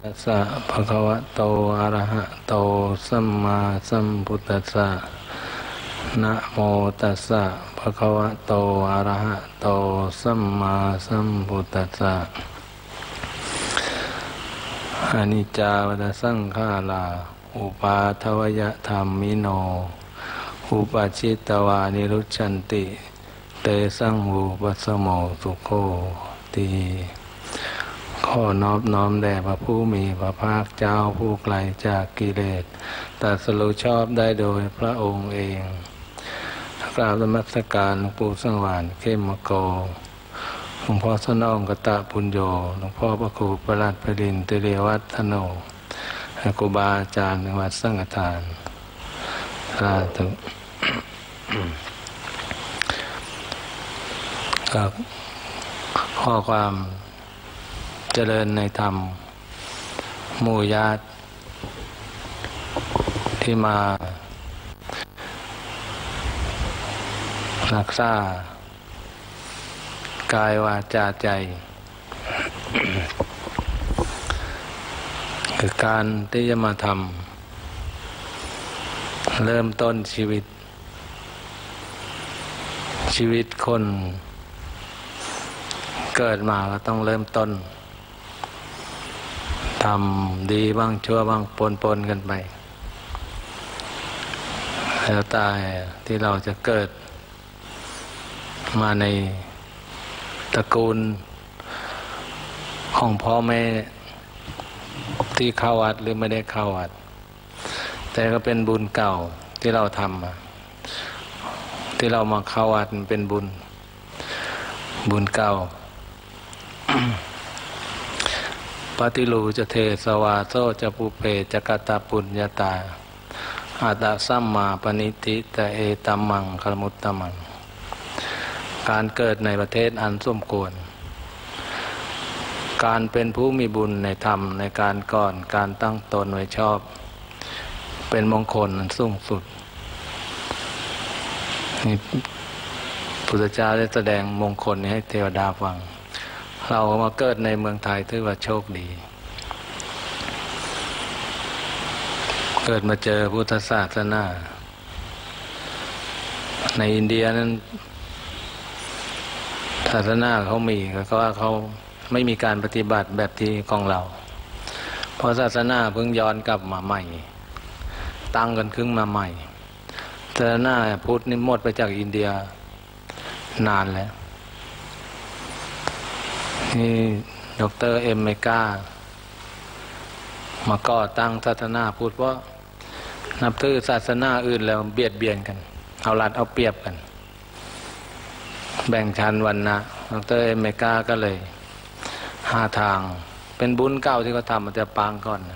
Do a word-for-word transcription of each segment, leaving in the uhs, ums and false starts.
ตัสสะภะคะวะโตอะระหะโตสัมมาสัมพุทธัสสะนะโมตัสสะภะคะวะโตอะระหะโตสัมมาสัมพุทธัสสะอนิจจาวัฏสังขาราอุปาทวยธัมมิโนอุปจิตตวานิรุชชันติเตสังอุปัสสโมสุโขติขอน้อมน้อมแด่พระผู้มีพระภาคเจ้าผู้ไกลจากกิเลสตรัสรู้ชอบได้โดยพระองค์เองกราบนมัสการหลวงปู่สังวานเข้มมโกหลวงพ่อสนองกตะปุญโญหลวงพ่อพระครูประหลัดประดินเตเรวัฒโนครูบาอาจารย์ในวัดสังฆทานสาธุครับข้อความเจริญในธรรมหมู่ญาติที่มารักษากายวาจาใจคือการที่จะมาทำเริ่มต้นชีวิตชีวิตคนเกิดมาก็ต้องเริ่มต้นทำดีบ้างชั่วบ้างปนปนกันไปแล้วตายที่เราจะเกิดมาในตระกูลของพ่อแม่ที่เข้าวัดหรือไม่ได้เข้าวัดแต่ก็เป็นบุญเก่าที่เราทำมาที่เรามาเข้าวัดมันเป็นบุญบุญเก่า ปฏิรูจะเทสวาโซจะปุเพจะกตปุญญาตาอาตาสัมมาปณิติตะเอตัมมังคลมุตตมังการเกิดในประเทศอันสมควรการเป็นผู้มีบุญในธรรมในการก่อนการตั้งตนไว้ชอบเป็นมงคลอันสูงสุดนี่พุทธเจ้าได้แสดงมงคลนี้ให้เทวดาฟังเรามาเกิดในเมืองไทยถือว่าโชคดีเกิดมาเจอพุทธศาสนาในอินเดียนั้นศาสนาเขามีก็ว่าเขาไม่มีการปฏิบัติแบบที่ของเราเพราะศาสนาเพิ่งย้อนกลับมาใหม่ตั้งกันขึ้นมาใหม่ศาสนาพุทธนี่หมดไปจากอินเดียนานแล้วนี่ดร.เอ็มเมกามาก่อตั้งศาสนาพุทธเพราะนับถือศาสนาอื่นแล้วเบียดเบียนกันเอารัดเอาเปรียบกันแบ่งชั้นวรรณะดร.เอ็มเมกาก็เลยหาทางเป็นบุญเก่าที่เขาทำมาแต่ปางก่อน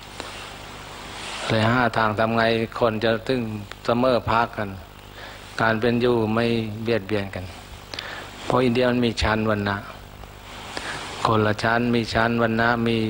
เลยหาทางทำไงคนจะถึงเสมอภาคกันการเป็นอยู่ไม่เบียดเบียนกันเพราะอินเดียมันมีชั้นวรรณะคนละชั้นมีชั้นวรรณะมี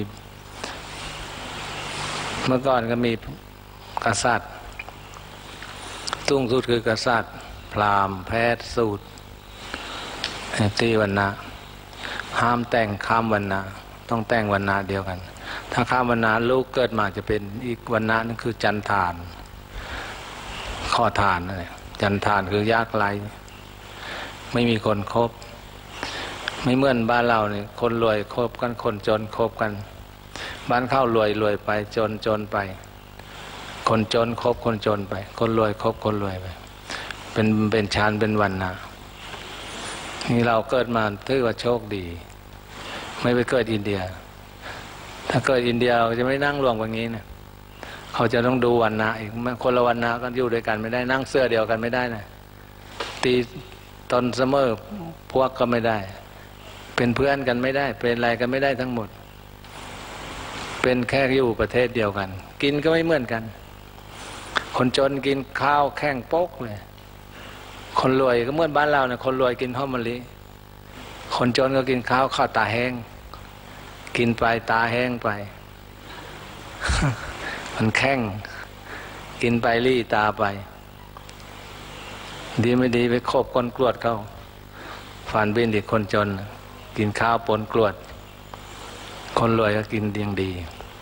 เมื่อก่อนก็มีกษัตริย์สูงสุดคือกษัตริย์พราหมณ์แพทย์สูตรตีวรรณะห้ามแต่งข้ามวรรณะต้องแต่งวรรณะเดียวกันถ้าข้ามวรรณะลูกเกิดมาจะเป็นอีกวรรณะนั่นคือจันทานข้อทานนั่นแหละจันทานคือยากไร้ไม่มีคนคบไม่เหมือนบ้านเราเนี่ยคนรวยคบกันคนจนคบกันบ้านเข้ารวยรวยไปจนจนไปคนจนคบคนจนไปคนรวยคบคนรวยไปเป็นเป็นชานเป็นวรรณะนี่เราเกิดมาถือว่าโชคดีไม่ไปเกิดอินเดียถ้าเกิดอินเดียเราจะไม่นั่งรวมกันงี้นะเขาจะต้องดูวรรณะอีกคนละวรรณะกันอยู่ด้วยกันไม่ได้นั่งเสื้อเดียวกันไม่ได้นะตีตนเสมอพวกก็ไม่ได้เป็นเพื่อนกันไม่ได้เป็นอะไรกันไม่ได้ทั้งหมดเป็นแค่อยู่ประเทศเดียวกันกินก็ไม่เหมือนกันคนจนกินข้าวแข้งโป๊กเลยคนรวยก็เหมือนบ้านเราเนี่ยคนรวยกินข้าวมะลิคนจนก็กินข้าวข้าวตาแห้งกินไปตาแห้งไป มันแข้งกินไปรี่ตาไปดีไม่ดีไปคบคนกรวดเข้าฝันบินอีกคนจนกินข้าวปนกรวดคนรวยก็กินเดียงดี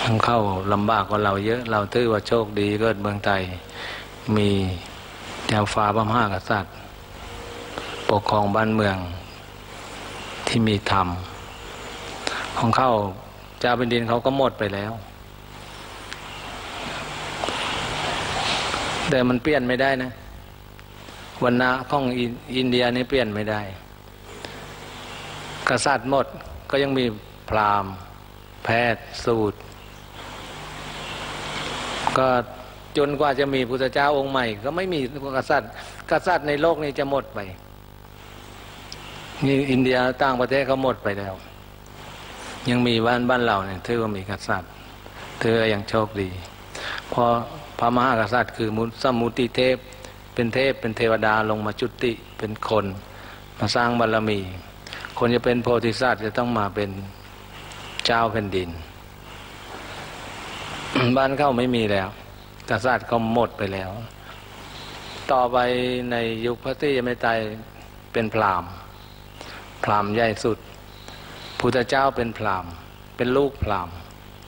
ทั้งเข้าลำบากกว่าเราเยอะเราถือว่าโชคดีเกิดเมืองไทยมีแนวฟ้าพระมหากษัตริย์ปกครองบ้านเมืองที่มีธรรมของเข้าเจ้าแผ่นดินเขาก็หมดไปแล้วแต่มันเปลี่ยนไม่ได้นะวรรณะของอินเดียนี่เปลี่ยนไม่ได้กษัตริย์หมดก็ยังมีพราหมณ์แพทย์สูตรก็จนกว่าจะมีพุทธเจ้าองค์ใหม่ก็ไม่มีกษัตริย์กษัตริย์ในโลกนี้จะหมดไปนี่อินเดียต่างประเทศเขาหมดไปแล้วยังมีบ้านบ้านเราเนี่ยถือว่ามีกษัตริย์ถือว่ายังโชคดีเพราะพระมหากษัตริย์คือมุสมุติเทพเป็นเทพเป็นเทวดาลงมาจุติเป็นคนมาสร้างบารมีคนจะเป็นโพธิสัตว์จะต้องมาเป็นเจ้าแผ่นดิน บ้านเขาไม่มีแล้วกษัตริย์ก็หมดไปแล้วต่อไปในยุคพระตรียเมตไตรเป็นพราหมณ์พราหมณ์ใหญ่สุดพุทธเจ้าเป็นพราหมณ์เป็นลูกพราหมณ์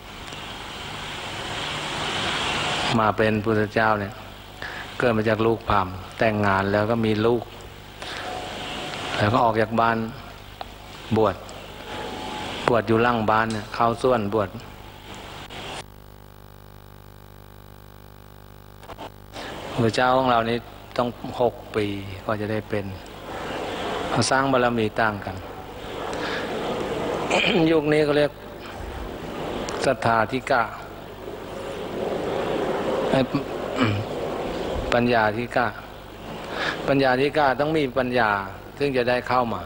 มาเป็นพุทธเจ้าเนี่ยเกิดมาจากลูกพราหมณ์แต่งงานแล้วก็มีลูกแล้วก็ออกจากบ้านบวชบวชอยู่ล่างบ้านเนี่ยเข้าส่วนบวชพระเจ้าของเรานี้ต้องหกปีก็จะได้เป็นเขาสร้างบารมีต่างกัน ยุคนี้เขาเรียกศรัทธาธิกะปัญญาธิกะปัญญาธิกะต้องมีปัญญาซึ่งจะได้เข้ามา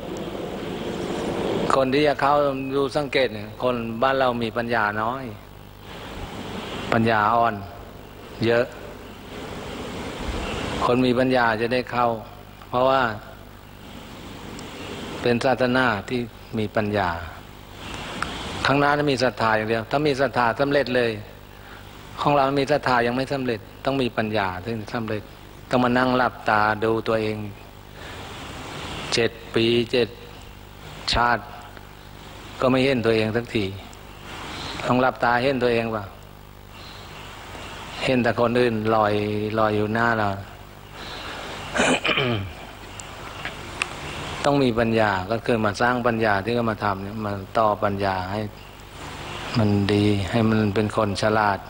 คนที่จะเข้าดูสังเกตเนี่ยคนบ้านเรามีปัญญาน้อยปัญญาอ่อนเยอะคนมีปัญญาจะได้เข้าเพราะว่าเป็นศาสนาที่มีปัญญาข้างหน้าถ้ามีศรัทธาอย่างเดียวถ้ามีศรัทธาสำเร็จเลยของเรามีศรัทธายังไม่สำเร็จต้องมีปัญญาถึงสำเร็จต้องมานั่งหลับตาดูตัวเองเจ็ดปีเจ็ดชาติก็ไม่เห็นตัวเองสักทีต้องหลับตาเห็นตัวเองป่ะเห็นแต่คนอื่นลอยลอยอยู่หน้าเรา ต้องมีปัญญาก็คือมาสร้างปัญญาที่ก็มาทำเนี่ยมาต่อปัญญาให้มันดีให้มันเป็นคนฉลาด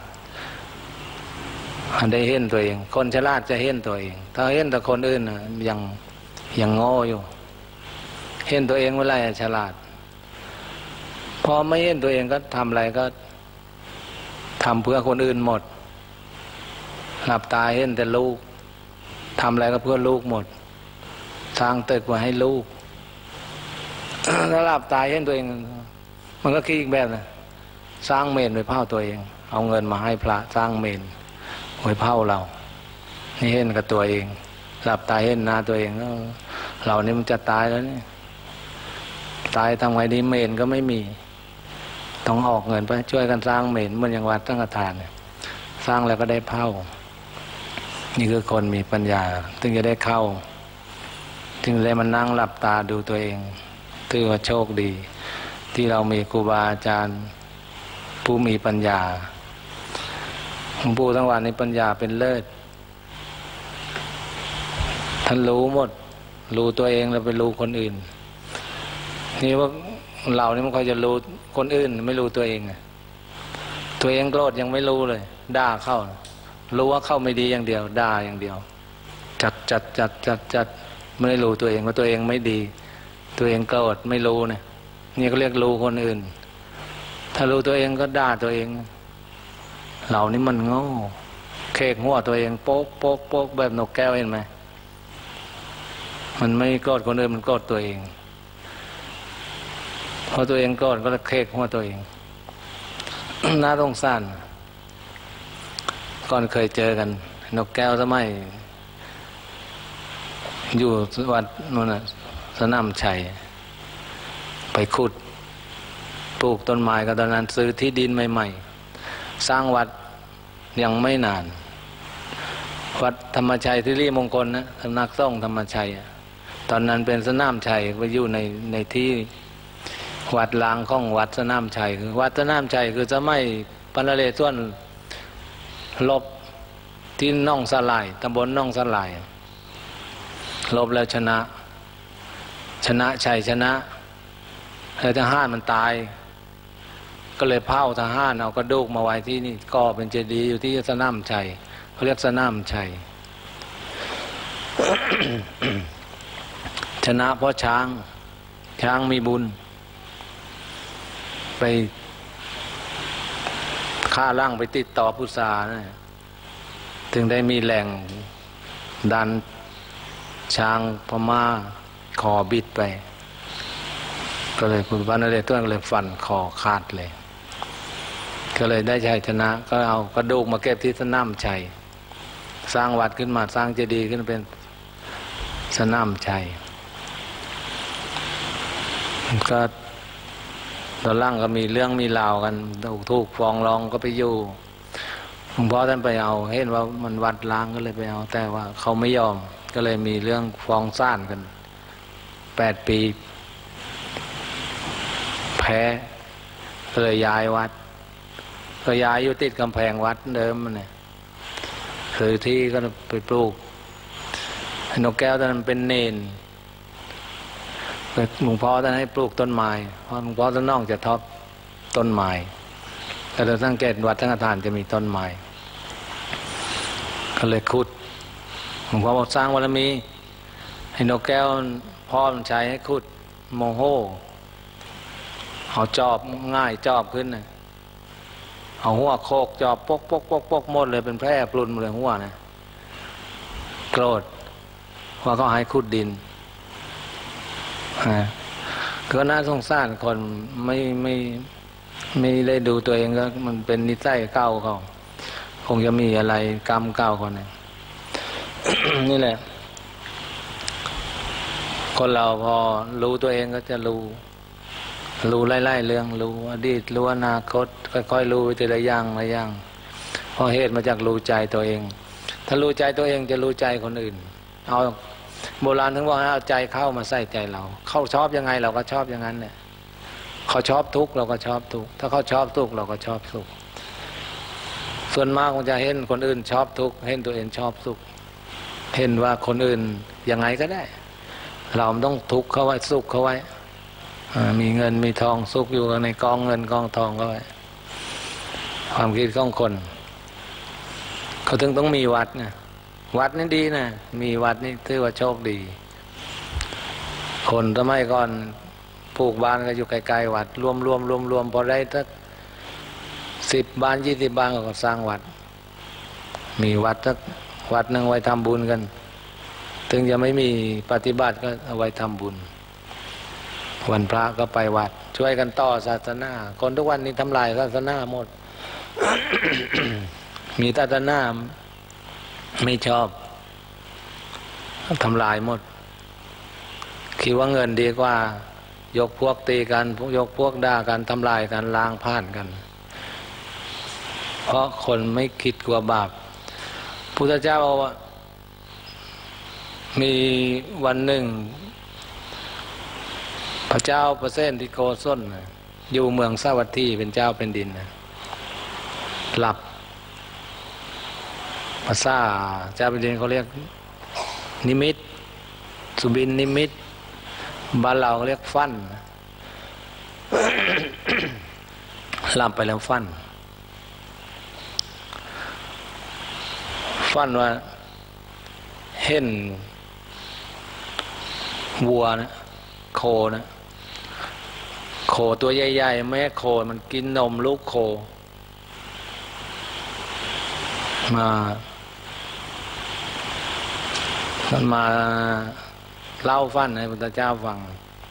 ได้เห็นตัวเองคนฉลาดจะเห็นตัวเองถ้าเห็นแต่คนอื่นยังยังโง่อยู่เห็นตัวเองเมื่อไรฉลาดพอไม่เห็นตัวเองก็ทำอะไรก็ทำเพื่อคนอื่นหมดหลับตาเห็นแต่ลูกทำอะไรก็เพื่อลูกหมดสร้างตึกไว้ให้ลูกถ้าหลับตาเห็นตัวเองมันก็คิดอีกแบบนะสร้างเมนไว้เผาตัวเองเอาเงินมาให้พระสร้างเมนไว้เผาเรานี่เห็นกับตัวเองหลับตาเห็นหน้าตัวเองเรานี่มันจะตายแล้วนี่ตายทำไงดีเมนก็ไม่มีต้องออกเงินไปช่วยกันสร้างเมนเหมือนอย่างวัดตั้งกระถานสร้างแล้วก็ได้เผานี่คือคนมีปัญญาถึงจะได้เข้าถึงเลยมันนั่งหลับตาดูตัวเองถือว่าโชคดีที่เรามีครูบาอาจารย์ผู้มีปัญญาหลวงปู่ทั้งวันนี้ปัญญาเป็นเลิศท่านรู้หมดรู้ตัวเองแล้วไปรู้คนอื่นนี่ว่าเรานี่มันคอยจะรู้คนอื่นไม่รู้ตัวเองตัวเองโกรธยังไม่รู้เลยด่าเข้ารู้ว่าเข้าไม่ดีอย่างเดียวด่าอย่างเดียวจัดจัดจัดจัดจัดไม่ได้รู้ตัวเองว่าตัวเองไม่ดีตัวเองโกรธไม่รู้เนี่ยนี่ก็เรียกรู้คนอื่นถ้ารู้ตัวเองก็ด่าตัวเองเรานี่มันโง่เคกหัวตัวเองโป๊กโป๊กโป๊กแบบนกแก้วเห็นไหมมันไม่โกรธคนอื่นมันโกรธตัวเองพอตัวเองโกรธก็เคกหัวตัวเอง น่าสงสารก่อนเคยเจอกันนกแก้วสมัยอยู่วัดนู่นน่ะสนามชัยไปขุดปลูกต้นไม้ก็ตอนนั้นซื้อที่ดินใหม่ๆสร้างวัดยังไม่นานวัดธรรมชัยที่รีมงคลนะสำนักสงฆ์ธรรมชัยตอนนั้นเป็นสนามชัยไปอยู่ในในที่วัดล้างของวัดสนามชัยคือวัดสนามชัยคือจะไม่ปนเลส่วนลบที่น่องสลายตำบลน่องสลายลบแล้วชนะชนะชัยชนะแต่ทหารมันตายก็เลยเผาทหารเอากระดูกมาไว้ที่นี่ก็เป็นเจดีย์อยู่ที่สนามชัยเขาเรียกสนามชัย ชนะเพราะช้างช้างมีบุญไปฆ่าล่างไปติดต่อพุทธานะถึงได้มีแหล่งดันช้างพม่าคอบิดไปก็เลยคุณพันเลต้นก็เลยฟันคอขาดเลยก็เลยได้ชัยชนะก็เอากระดูกมาเก็บที่สนามชัยสร้างวัดขึ้นมาสร้างเจดีย์ขึ้นเป็นสนามชัยก็ตอนล่างก็มีเรื่องมีราวกันถูกฟ้องร้องก็ไปอยู่หลวงพ่อท่านไปเอาเห็นว่ามันวัดล้างก็เลยไปเอาแต่ว่าเขาไม่ยอมก็เลยมีเรื่องฟ้องศาลกันแปดปีแพ้ก็เลยย้ายวัดก็ย้ายอยู่ติดกำแพงวัดเดิมมันเนี่ยคือที่ก็ไปปลูกนกแก้วตอนนั้นเป็นเนนหลวงพ่อท่านให้ปลูกต้นไม้เพราะหลวงพ่อท่านน้องจะทอบต้นไม้แต่เราสังเกตวัดสังฆทานจะมีต้นไม้ก็เลยขุดหลวงพ่อบอกสร้างบารมีให้นกแก้วพ่อมันใช้ให้ขุดโมโหเอาจอบง่ายจอบขึ้นนะเอาหัวโคกจอบปกปกปกปกหมดเลยเป็นแพร่ปลุนเลยหัวนะโกรธว่าเขาให้ขุดดินก็น่าสงสารคนไม่ไม่ไม่ได้ดูตัวเองก็มันเป็นนิสัยเก่าเขาคงจะมีอะไรกรรมเก่าคนนึง นี่แหละคนเราพอรู้ตัวเองก็จะรู้รู้ไล่ๆเรื่องรู้อดีตรู้อนาคตค่อยๆรู้ไปทีละอย่างละอย่างเพราะเหตุมาจากรู้ใจตัวเองถ้ารู้ใจตัวเองจะรู้ใจคนอื่นเอาโบราณถึงว่าให้เอาใจเข้ามาใส่ใจเราเขาชอบยังไงเราก็ชอบอย่างนั้นเนี่ยเขาชอบทุกข์เราก็ชอบทุกข์ถ้าเขาชอบทุกข์เราก็ชอบทุกข์ส่วนมากมันจะเห็นคนอื่นชอบทุกข์เห็นตัวเองชอบทุกข์เห็นว่าคนอื่นยังไงก็ได้เราต้องทุกข์เขาไว้สุขเขาไว้มีเงินมีทองสุขอยู่ในกองเงินกองทองเขาไว้ความคิดของคนเขาถึงต้องมีวัดนะวัดนี่ดีนะมีวัดนี่ถือว่าโชคดีคนสมัยก่อนปลูกบ้านก็อยู่ไกลๆวัดรวมรวมรวมรวมพอได้สักสิบบ้านยี่สิบบ้านก็สร้างวัดมีวัดสักวัดนึงไว้ทำบุญกันถึงจะไม่มีปฏิบัติก็เอาไว้ทำบุญวันพระก็ไปวัดช่วยกันต่อศาสนาคนทุกวันนี้ทำลายศาสนาหมด มีศาสนาไม่ชอบทำลายหมดคิดว่าเงินดีกว่ายกพวกตีกันยกพวกด่ากันทำลายกันล้างผ่านกันเพราะคนไม่คิดกลัวบาปพุทธเจ้าบอกว่ามีวันหนึ่งพระเจ้าประเสนที่โกศลอยู่เมืองสาวัตถีเป็นเจ้าเป็นดินหลับภาษาเจ้าเป็นดินเขาเรียกนิมิตสุบินนิมิตบ้านเราเขาเรียกฟัน หลับไปแล้วฟันฟันว่าเห็นวัวนะโคนะโคตัวใหญ่ๆแม่โคมันกินนมลูกโคมามันมาเล่าฟันให้พุทธเจ้าฟัง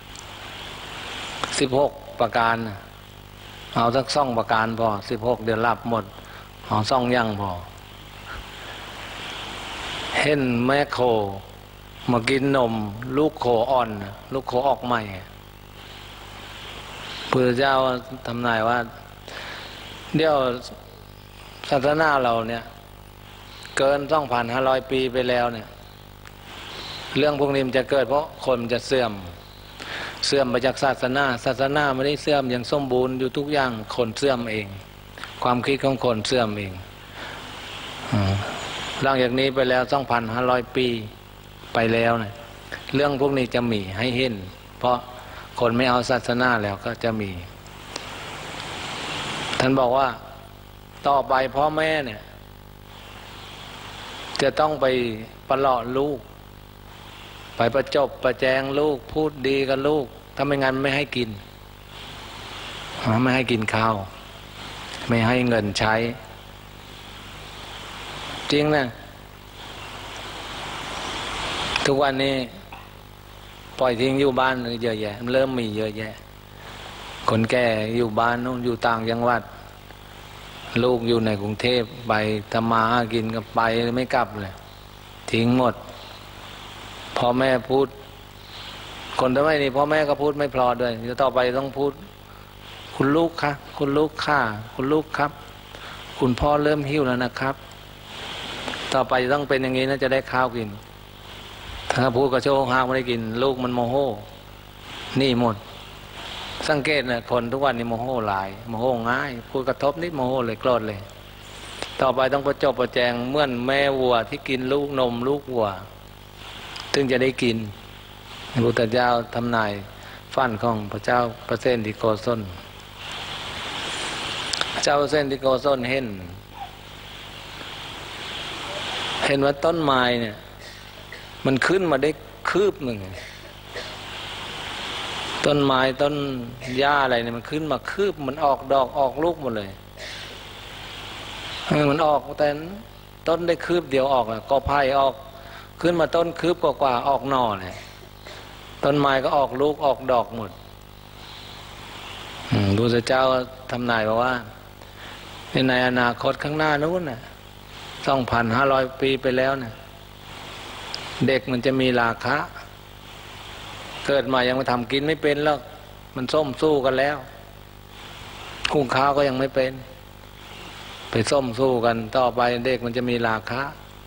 สิบหกประการเอาสักสองประการพอสิบหกเดี๋ยวหลับหมดเอาสองอย่างพอเห็นแม่โคมากินนมลูกโคอ่อนลูกโคออกใหม่พุทธเจ้าทำนายว่าเดี๋ยวศาสนาเราเนี่ยเกิน สองพันห้าร้อย ปีไปแล้วเนี่ยเรื่องพวกนี้มันจะเกิดเพราะคนมันจะเสื่อมเสื่อมไปจากศาสนาศาสนาไม่ได้เสื่อมอย่างสมบูรณ์อยู่ทุกอย่างคนเสื่อมเองความคิดของคนเสื่อมเองหลังจากนี้ไปแล้ว สองพันห้าร้อย ปีไปแล้วเนี่ยเรื่องพวกนี้จะมีให้เห็นเพราะคนไม่เอาศาสนาแล้วก็จะมีท่านบอกว่าต่อไปพ่อแม่เนี่ยจะต้องไปประหลาะลูกไปประจบประแจงลูกพูดดีกับลูกถ้าไม่งั้นไม่ให้กินไม่ให้กินข้าวไม่ให้เงินใช้จริงนะทุกวันนี้ปล่อยทิ้งอยู่บ้านเยอะแยะเริ่มมีเยอะแยะคนแก่อยู่บ้านนู่นอยู่ต่างจังหวัดลูกอยู่ในกรุงเทพไปทำมาหากินก็ไปไม่กลับเลยทิ้งหมดพ่อแม่พูดคนทำไมนี่พ่อแม่ก็พูดไม่พอด้วยเดี๋ยวต่อไปต้องพูดคุณลูกคะคุณลูกค่ะคุณลูกครับคุณพ่อเริ่มหิวแล้วนะครับต่อไปต้องเป็นอย่างนี้นะจะได้ข้าวกินถ้าพูดกระโชกห้างไม่ได้กินลูกมันโมโหนี่หมดสังเกตนะคนทุกวันนี้โมโหหลายโมโหง่ายพูดกระทบนิดโมโหเลยโกรธเลยต่อไปต้องประจบประแจงเหมือนแม่วัวที่กินลูกนมลูกวัวถึงจะได้กินพระพุทธเจ้าทำนายฝันของพระเจ้าพระเสนทิโกศลพระเจ้าพระเสนทิโกศลเห็นเห็นว่าต้นไม้เนี่ยมันขึ้นมาได้คืบหนึ่งต้นไม้ต้นหญ้าอะไรเนี่ยมันขึ้นมาคืบมันออกดอกออกลูกหมดเลยมันออกแต่ต้นได้คืบเดียวออกก็ไผ่ออกขึ้นมาต้นคืบกว่าๆออกหน่อเลยต้นไม้ก็ออกลูกออกดอกหมดพระพุทธเจ้าทำนายบอกว่าในอนาคตข้างหน้านู้นน่ะ สองพันห้าร้อย ปีไปแล้วน่ะเด็กมันจะมีราคะเกิดมายังมาทำกินไม่เป็นแล้วมันส้มสู้กันแล้วหุงข้าวก็ยังไม่เป็นไปส้มสู้กันต่อไปเด็กมันจะมีราคะ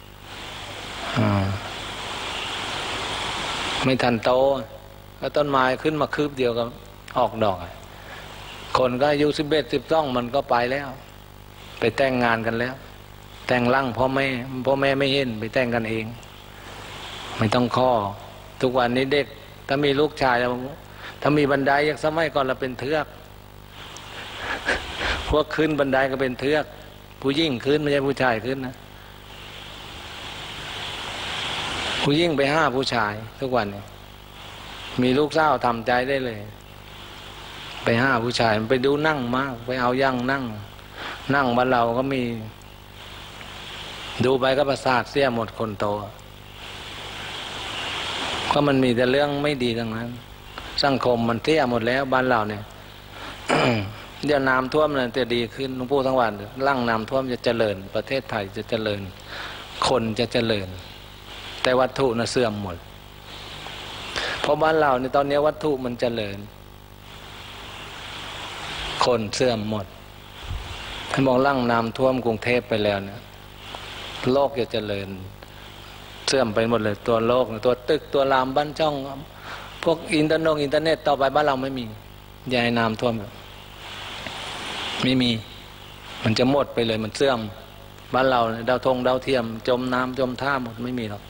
ไม่ทันโตแล้วต้นไม้ขึ้นมาคืบเดียวก็ออกดอกคนก็อายุสิบเอ็ดสิบสองมันก็ไปแล้วไปแต่งงานกันแล้วแต่งร่างพ่อแม่พ่อแม่ไม่เห็นไปแต่งกันเองไม่ต้องข้อทุกวันนี้เด็กถ้ามีลูกชายถ้ามีบันไดอย่างสมัยก่อนเราเป็นเทือกพวกขึ้นบันไดก็เป็นเทือกผู้หญิงขึ้นไม่ใช่ผู้ชายขึ้นนะผู้หญิงไปห้าผู้ชายทุกวันนี้มีลูกสาวทำใจได้เลยไปห้าผู้ชายไปดูนั่งมากไปเอายั่งนั่งนั่งบ้านเราก็มีดูไปก็ประสาทเสียหมดคนโตก็มันมีแต่เรื่องไม่ดีทั้งนั้นสังคมมันเสียหมดแล้วบ้านเราเนี่ย เดี๋ยวน้ำท่วมเนี่ยจะดีขึ้นหลวงปู่ทั้งวันร่างน้ำท่วมจะเจริญประเทศไทยจะเจริญคนจะเจริญแต่วัตถุน่ะเสื่อมหมดเพราะบ้านเราในตอนนี้วัตถุมันเจริญคนเสื่อมหมดท่านบอกร่างน้ำท่วมกรุงเทพไปแล้วเนี่ยโลกจะเจริญเสื่อมไปหมดเลยตัวโลกตัวตึกตัวรามบ้านช่องพวกอินเทอร์เน็ตอินเทอร์เน็ตต่อไปบ้านเราไม่มีอย่าให้น้ำท่วมไม่มีมันจะหมดไปเลยมันเสื่อมบ้านเราดาวธงดาวเทียมจมน้ำจมท่าหมดไม่มีหรอก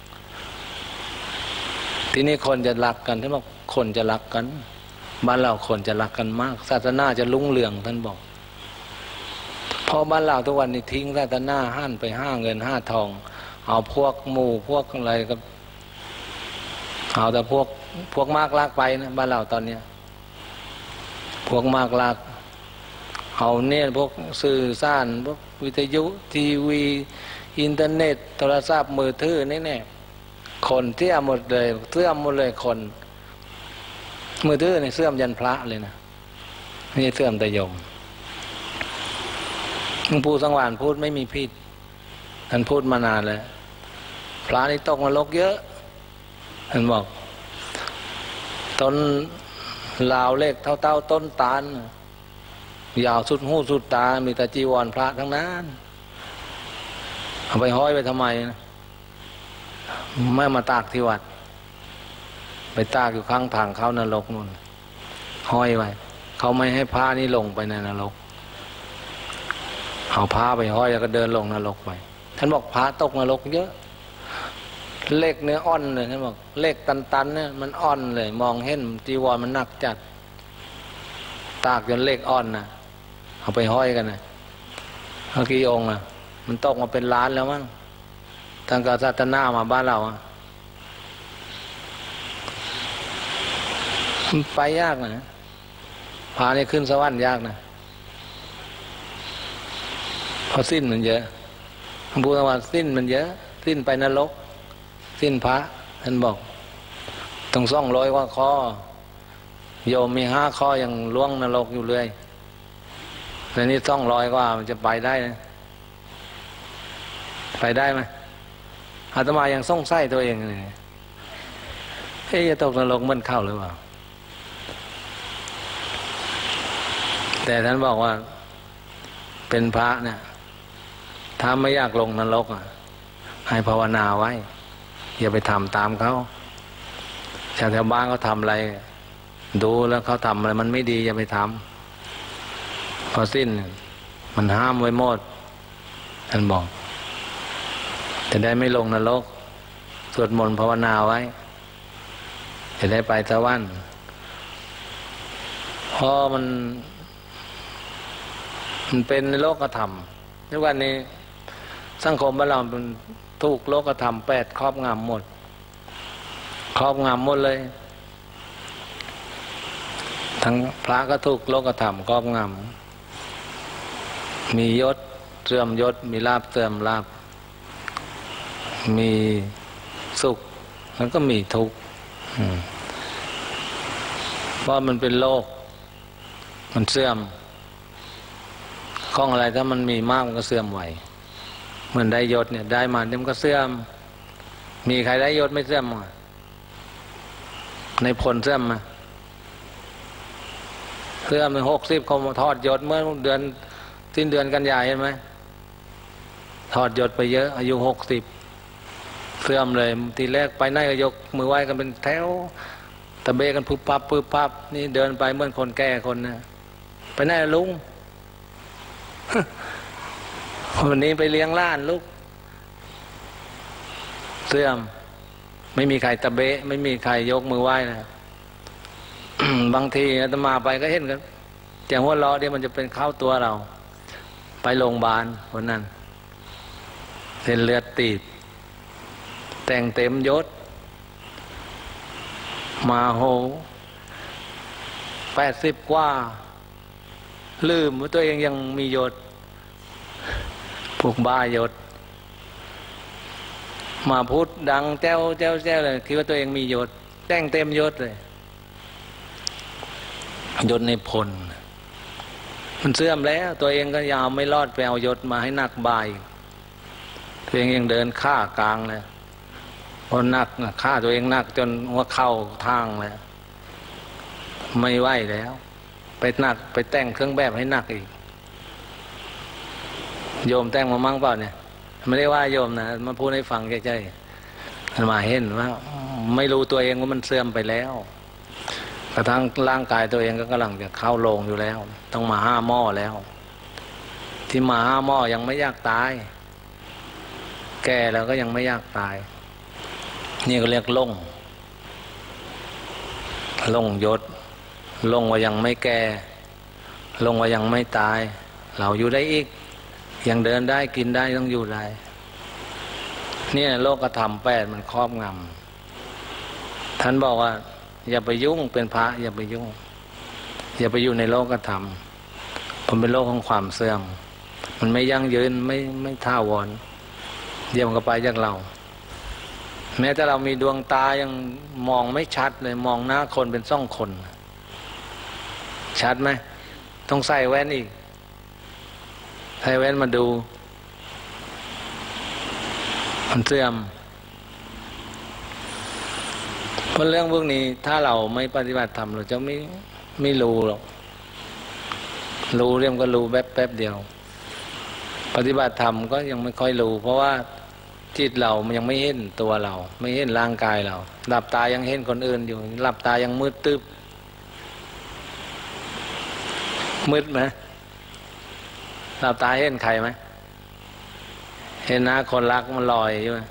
ที่นี่คนจะรักกันท่านบอกคนจะรักกันบ้านเราคนจะรักกันมากศาสนาจะรุ่งเรืองท่านบอกพอบ้านเราทุกวันนี้ทิ้งศาสนาหั่นไปห้าเงินห้าทองเอาพวกหมู่พวกอะไรก็เอาแต่พวกพวกมากลากไปนะบ้านเราตอนเนี้ยพวกมากลากเอาเนี่ยพวกสื่อสารพวกวิทยุทีวีอินเทอร์เน็ตโทรศัพท์มือถือนี่แน่คนเที่ยหมดเลยเสื่อมหมดเลยคนมือถือนี่เสื่อมยันพระเลยนะนี่เสื่อมแต่โยมหลวงปู่สังวาลพูดไม่มีผิดท่านพูดมานานแล้วพระนี่ตกนรกเยอะท่านบอกต้นลาวเล็กเท่าเต้าต้นตาลยาวสุดหูสุดตามีแต่จีวรพระทั้งนั้นเอาไปห้อยไปทำไมนะไม่มาตากที่วัดไปตากอยู่ข้างทางเข้านรกนู่นห้อยไว้เขาไม่ให้ผ้านี่ลงไปในนรกเอาผ้าไปห้อยแล้วก็เดินลงนรกไปท่านบอกผ้าตกนรกเยอะเล็กเนื้ออ่อนเลยท่านบอกเล็กตันๆเนี่ยมันอ่อนเลยมองเห็นจีวรมันหนักจัดตากจนเล็กอ่อนนะเอาไปห้อยกันนะเมื่อกี้องค์อ่ะมันตกมาเป็นล้านแล้วมั้งตั้งแต่ศาสนามาบ้านเราอ่ะมันไปยากนะพาเนี่ยขึ้นสวรรค์ยากนะเพราะสิ้นมันเยอะพูดว่าสิ้นมันเยอะสิ้นไปนรกสิ้นพระท่านบอกต้องซ่องร้อยว่าข้อโยมมีห้าข้อยังล่วงนรกอยู่เลยแต่นี่ซ่องร้อยกว่ามันจะไปได้นะไปได้ไหมอาตมายังส่งไส้ตัวเองเลยเฮ้ยจะตกนรกมันเข้าหรือเปล่าแต่ท่านบอกว่าเป็นพระเนี่ยถ้าไม่อยากลงนรกอ่ะให้ภาวนาไว้อย่าไปทำตามเขาชาวแถวบ้านเขาทำอะไรดูแล้วเขาทำอะไรมันไม่ดีอย่าไปทำพอสิ้นมันห้ามไว้หมดท่านบอกจะได้ไม่ลงนรกสวดมนต์ภาวนาไว้จะได้ไปสวรรค์เพราะมันมันเป็นโลกธรรมในวันนี้สังคมบ้านเราเป็นถูกโลกธรรมแปดครอบงำหมดครอบงำหมดเลยทั้งพระก็ถูกโลกธรรมครอบงำมียศเสื่อมยศมีลาภเสื่อมลาภมีสุขแล้วก็มีทุกข์เพราะมันเป็นโลกมันเสื่อมของอะไรถ้ามันมีมากมันก็เสื่อมไหวเหมือนได้ยศเนี่ยได้มาเดี๋ยวมันก็เสื่อมมีใครได้ยศไม่เสื่อมมั้ยในผลเสื่อมมาเสื่อมเป็นหกสิบเขาทอดยศเมื่อเดือนสิ้นเดือนกันยายเห็นไหมถอดยศไปเยอะอายุหกสิบเสื่อมเลยทีแรกไปไหนก็ยกมือไหว้กันเป็นแถวตะเบกันปุ๊บปั๊บปุ๊บปั๊บนี่เดินไปเหมือนคนแก่คนนะไปไหนลุง วันนี้ไปเลี้ยงล้านลูกเสื่อมไม่มีใครตะเบะไม่มีใครยกมือไหว้นะ บางทีอาตมาไปก็เห็นกันแต่หัวล้อเดี๋ยวมันจะเป็นเข้าตัวเราไปโรงพยาบาลคนนั้นเส้นเลือดตีบแต่งเต็มยศมาโหแปดสิบกว่าลืมว่าตัวเองยังมียศพวกบ้ายศมาพูดดังแจ้วแจ้วแจ้วเลยคิดว่าตัวเองมียศแต่งเต็มยศเลยยศในพลมันเสื่อมแล้วตัวเองก็ยาวไม่รอดไปเอายศมาให้นักบายตัวเองยังเดินฆ่ากลางเลยพอนักฆ่าตัวเองนักจนว่าเข้าทางเลยไม่ไหวแล้วไปนักไปแต่งเครื่องแบบให้นักอีกโยมแต่งมามั่งเปล่าเนี่ยไม่ได้ว่าโยมนะมาพูดให้ฟังใจๆมาเห็นว่าไม่รู้ตัวเองว่ามันเสื่อมไปแล้วกระทั่งร่างกายตัวเองก็กำลังจะเข้าโรงอยู่แล้วต้องมาห้าหม้อแล้วที่มาห้าหม้อยังไม่อยากตายแก่แล้วก็ยังไม่อยากตายนี่ก็เรียกล่งล่งยศล่งว่ายังไม่แก่ล่งว่ายังไม่ตายเราอยู่ได้อีกยังเดินได้กินได้ต้องอยู่ได้เนี่ยโลกธรรมแปดมันครอบงำท่านบอกว่าอย่าไปยุ่งเป็นพระอย่าไปยุ่งอย่าไปอยู่ในโลกธรรมมันเป็นโลกของความเสื่อมมันไม่ยั่งยืนไม่ไม่ท่าวรเดี๋ยวมันก็ไปจากเราแม้แต่เรามีดวงตายังมองไม่ชัดเลยมองหน้าคนเป็นซ่องคนชัดไหมต้องใส่แว่นอีกใส่แว่นมาดูมันเสื่อมเพราะเรื่องพวกนี้ถ้าเราไม่ปฏิบัติธรรมเราจะไม่ไม่รู้หรอกรู้เรื่องก็รู้แป๊บแป๊บเดียวปฏิบัติธรรมก็ยังไม่ค่อยรู้เพราะว่าจิตเรามันยังไม่เห็นตัวเราไม่เห็นร่างกายเราหลับตายังเห็นคนอื่นอยู่หลับตายังมืดตึ๊บมืดไหมหลับตาเห็นใครไหมเห็นหน้าคนรักมันลอยอยู่ไหม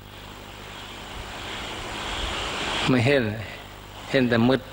ไม่เห็นเห็นแต่มืด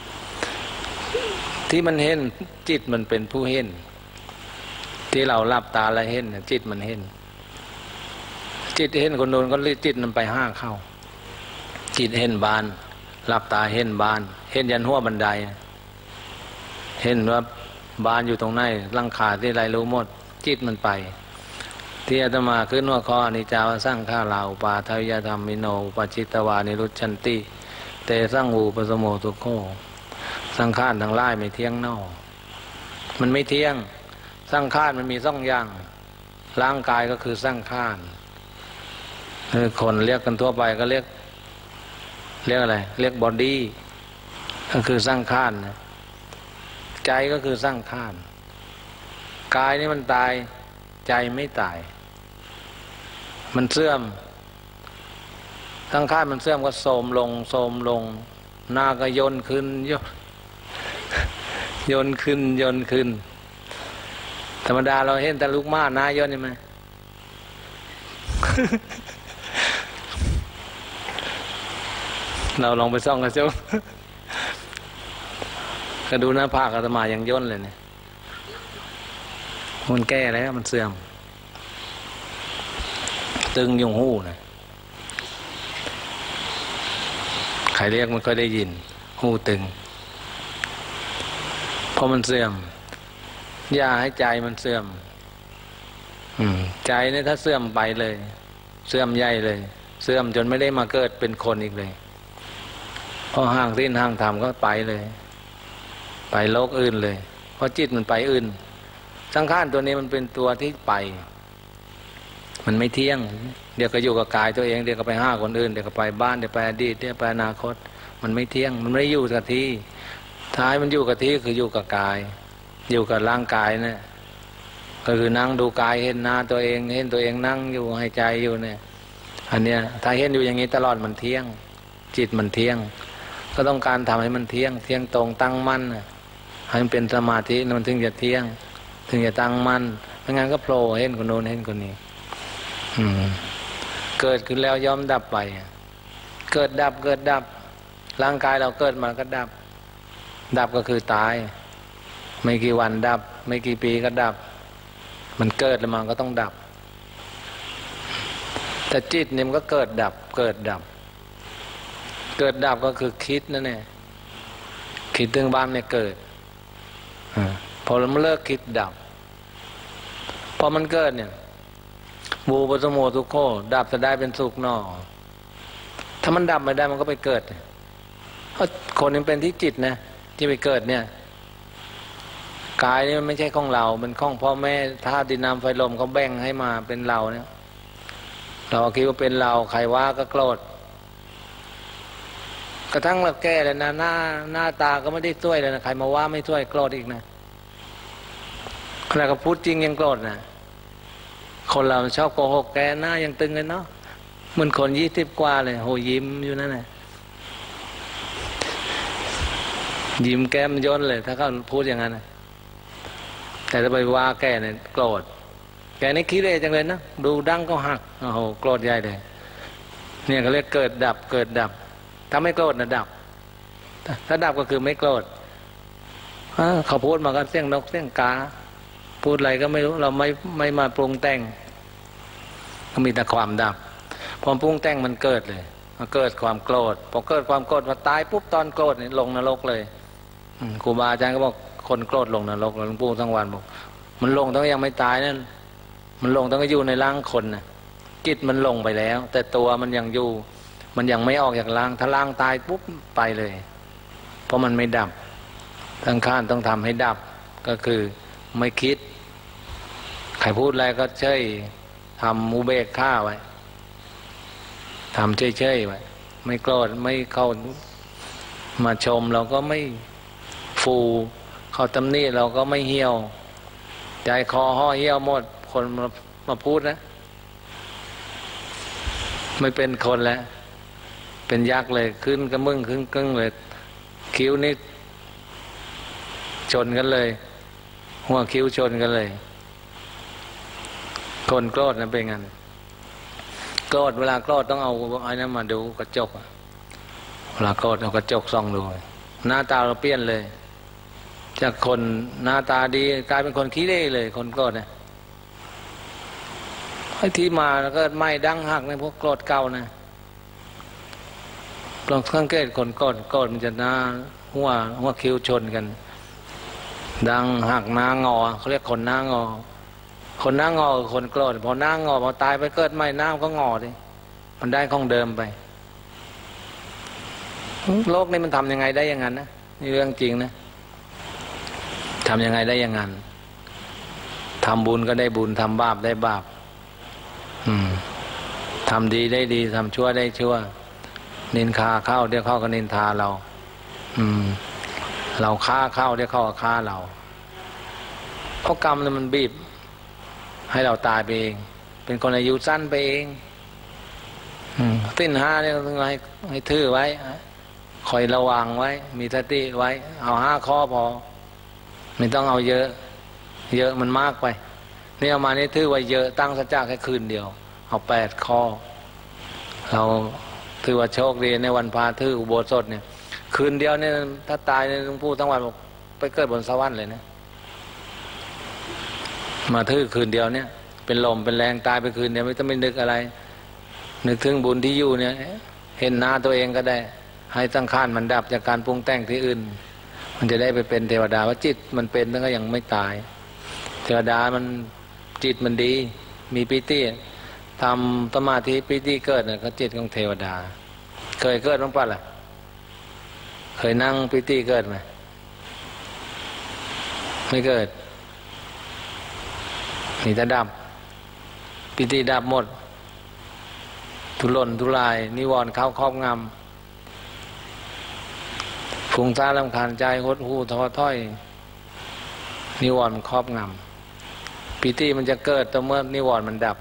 ที่มันเห็นจิตมันเป็นผู้เห็นที่เราหลับตาแล้วเห็นจิตมันเห็นจิตเห็นคนโน้นก็จิตมันไปห้าเข้าจิตเห็นบานหลับตาเห็นบานเห็นยันหัวบันไดเห็นว่าบานอยู่ตรงไหนร่างขาที่ไรรู้หมดจิตมันไปที่อาตมาขึ้นหัวข้อนิจาวสร้างข้าลาอุปาทายธรรมิโนอุปจิตตวานิรุชันติเตสร้างอูปสมโมทุโคสังขารทั้งหลายไม่เที่ยงนอมันไม่เที่ยงสังขารมันมีสองอย่างร่างกายก็คือสังขารคนเรียกกันทั่วไปก็เรียกเรียกอะไรเรียกบอดี้ก็คือสังขารนะใจก็คือสังขารกายนี่มันตายใจไม่ตายมันเสื่อมสังขารมันเสื่อมก็โทรมลงโทรมลงหน้าก็ย่นขึ้นย่นย่นขึ้นย่นขึ้นธรรมดาเราเห็นแต่ลูกม้าหน้าย่นใช่ไหม เราลองไปส่องกระจก ก็ดูหน้าผากอาตมายังย่นเลยเนี่ยมันแก้แล้วมันเสื่อมตึงยงหู้นะใครเรียกมันก็ได้ยินหูตึงเพราะมันเสื่อมอย่าให้ใจมันเสื่อมอืมใจเนี่ยถ้าเสื่อมไปเลยเสื่อมใหญ่เลยเสื่อมจนไม่ได้มาเกิดเป็นคนอีกเลยพอห่างสิ้นห่างธรรมก็ไปเลยไปโลกอื่นเลยเพราะจิตมันไปอื่นสังขารตัวนี้มันเป็นตัวที่ไปมันไม่เที่ยงเดี๋ยวก็อยู่กับกายตัวเองเดี๋ยวก็ไปห้าคนอื่นเดี๋ยวก็ไปบ้านเดี๋ยวไปอดีตเดี๋ยวไปอนาคตมันไม่เที่ยงมันไม่อยู่กับที่ท้ายมันอยู่กับที่คืออยู่กับกายอยู่กับร่างกายเนี่ยก็คือนั่งดูกายเห็นหน้าตัวเองเห็นตัวเองนั่งอยู่หายใจอยู่เนี่ยอันเนี้ยถ้าเห็นอยู่อย่างนี้ตลอดมันเที่ยงจิตมันเที่ยงก็ต้องการทำให้มันเที่ยงเที่ยงตรงตั้งมั่นให้มันเป็นสมาธิมันถึงจะเที่ยงถึงจะตั้งมั่นไม่งั้นก็โผล่เห็นคนโน้นเห็นคนนี้อืมเกิดขึ้นแล้วย่อมดับไปเกิดดับเกิดดับร่างกายเราเกิดมาก็ดับดับก็คือตายไม่กี่วันดับไม่กี่ปีก็ดับมันเกิดแล้วมันก็ต้องดับแต่จิตเนี่ยมันก็เกิดดับเกิดดับเกิดดับก็คือคิดนั่นแหละคิดถึงบ้านเนี่ยเกิดอพอมันเลิกคิดดับพอมันเกิดเนี่ยบูปสมโมทุกโคดับจะได้เป็นสุขนอถ้ามันดับไม่ได้มันก็ไปเกิดเพราะคนนี้เป็นที่จิตนะที่ไปเกิดเนี่ยกายนี่มันไม่ใช่ของเรามันของพ่อแม่ธาตุดินน้ำไฟลมเขาแบ่งให้มาเป็นเราเนี่ยเราคิดว่าเป็นเราใครว่าก็โกรธกระทั่งเราแก่เลยนะหน้าหน้าตาก็ไม่ได้ช่วยเลยนะใครมาว่าไม่ช่วยโกรธอีกนะขณะก็พูดจริงยังโกรธนะคนเราชอบโกหกแกหน้ายังตึงเลยเนาะเหมือนคนยี่สิบกว่าเลยโหยิ้มอยู่นั่นแหละยิ้มแก้มย่นเลยถ้าเขาพูดอย่างนั้นนะแต่ถ้าไปว่าแกเนี่ยโกรธแกนี่คิดเลยจังเลยนะดูดั้งก็หักโอ้โหโกรธใหญ่เลยเนี่ยเขาเรียกเกิดดับเกิดดับถ้าไม่โกรธนะดับถ้าดับก็คือไม่โกรธเขาพูดมาก็เสียงนกเสียงกาพูดอะไรก็ไม่รู้เราไม่ไม่มาปรุงแต่งก็มีแต่ความดับพอปรุงแต่งมันเกิดเลยมันเกิดความโกรธพอเกิดความโกรธพอตายปุ๊บตอนโกรธนี่ลงนรกเลยครูบาอาจารย์ก็บอกคนโกรธลงนรกหลวงปู่ทั้งวันบอกมันลงต้องยังไม่ตายนั่นมันลงต้องอยู่ในร่างคนนะจิตมันลงไปแล้วแต่ตัวมันยังอยู่มันยังไม่ออกจากร่างถ้าร่างตายปุ๊บไปเลยเพราะมันไม่ดับทั้งข้านต้องทำให้ดับก็คือไม่คิดใครพูดอะไรก็เฉยทำมุเบกฆ่าไว้ทำเฉยๆไว้ไม่โกรธไม่เข้ามาชมเราก็ไม่ฟูเขาตำหนิเราก็ไม่เหี่ยวใจคอห่อเหี่ยวหมดคนมามาพูดนะไม่เป็นคนแล้วเป็นยักษ์เลยขึ้นกระมึงขึ้นกึ่งเลยคิ้วนี่ชนกันเลยหัวคิ้วชนกันเลยคนโกรธนะเป็นงั้นโกรธเวลาโกรธต้องเอาไอ้นั้นมาดูกระจกเวลาโกรธเอากระจกส่องดูหน้าตาเราเปลี่ยนเลยจากคนหน้าตาดีกลายเป็นคนขี้เล่เลยคนโกรธเนี่ยไอ้ที่มาแล้วก็ไม่ดังหักในพวกโกรธเก่านะลองสังเกตคนโกรธโกรธมันจะหน้าหัวหัวคิ้วชนกันดังหักหน้างอเขาเรียกคนหน้างอคนหน้างอคือคนโกรธพอหน้างอพอตายไปเกิดใหม่หน้าก็งอดิมันได้ของเดิมไปโลกนี้มันทำยังไงได้อย่างนั้นนะนี่เรื่องจริงนะทำยังไงได้อย่างนั้นทำบุญก็ได้บุญทำบาปได้บาปอืมทำดีได้ดีทำชั่วได้ชั่วนินทาเข้าเดี๋ยวเข้าก็นินทาเราอืมเราฆ่าเข้าเดี๋ยวเข้าก็ฆ่าเราเพราะกรรมเนี่ยมันบีบให้เราตายไปเองเป็นคนอายุสั้นไปเองสิ้นห้าเนี่ยต้องให้ให้ถือไว้คอยระวังไว้มีสติไว้เอาห้าข้อพอไม่ต้องเอาเยอะเยอะมันมากไปนี่เอามานี่ถือไว้เยอะตั้งสัจจะแค่คืนเดียวเอาแปดข้อเราถือว่าโชคดีในวันพาถืออุโบสถเนี่ยคืนเดียวเนี่ยถ้าตายเนี่ยหลวงปู่ทั้งวันบอกไปเกิดบนสวรรค์เลยนะมาถือคืนเดียวเนี่ยเป็นลมเป็นแรงตายไปคืนเดียวไม่ต้องไปนึกอะไรนึกถึงบุญที่อยู่เนี่ยเห็นหน้าตัวเองก็ได้ให้สังขารมันดับจากการปรุงแต่งที่อื่นมันจะได้ไปเป็นเทวดาว่าจิตมันเป็นตั้งก็ยังไม่ตายเทวดามันจิตมันดีมีปิติทำสมาธิปิติเกิดเนี่ยก็จิตของเทวดาเคยเกิดบ้างปะล่ะเคยนั่งปิติเกิดไหมไม่เกิดมีแต่ดับปิติดับหมดทุรนทุรายนิวรณ์เข้าครอบงำฟุ้งซ่านรำคาญใจหดหู่ท้อถอยนิวรณ์มันครอบงำปิติมันจะเกิดต่อเมื่อนิวรณ์มันดับ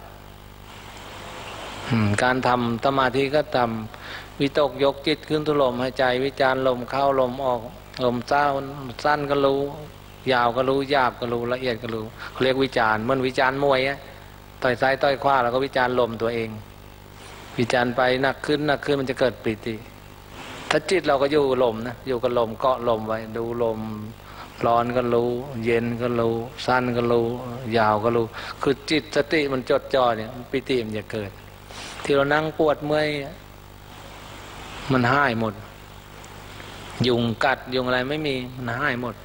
การทำสมาธิก็ทำวิตกยกจิตขึ้นทุลมหายใจวิจารลมเข้าลมออกลมเศร้าสั้นก็รู้ยาวก็รู้หยาบก็รู้ละเอียดก็รู้เขาเรียกวิจารเหมือนวิจารมวยอะต่อยซ้ายต่อยขวาแล้วก็วิจารลมตัวเองวิจารไปหนักขึ้นหนักขึ้นมันจะเกิดปิติถ้าจิตเราก็อยู่ลมนะอยู่กับลมเกาะลมไว้ดูลมร้อนก็รู้เย็นก็รู้สั้นก็รู้ยาวก็รู้คือจิตสติมันจดจ่อเนี่ยปิติมันจะเกิดที่เรานั่งปวดเมื่อยมันหายหมดยุงกัดยุงอะไรไม่มีมันหายหมด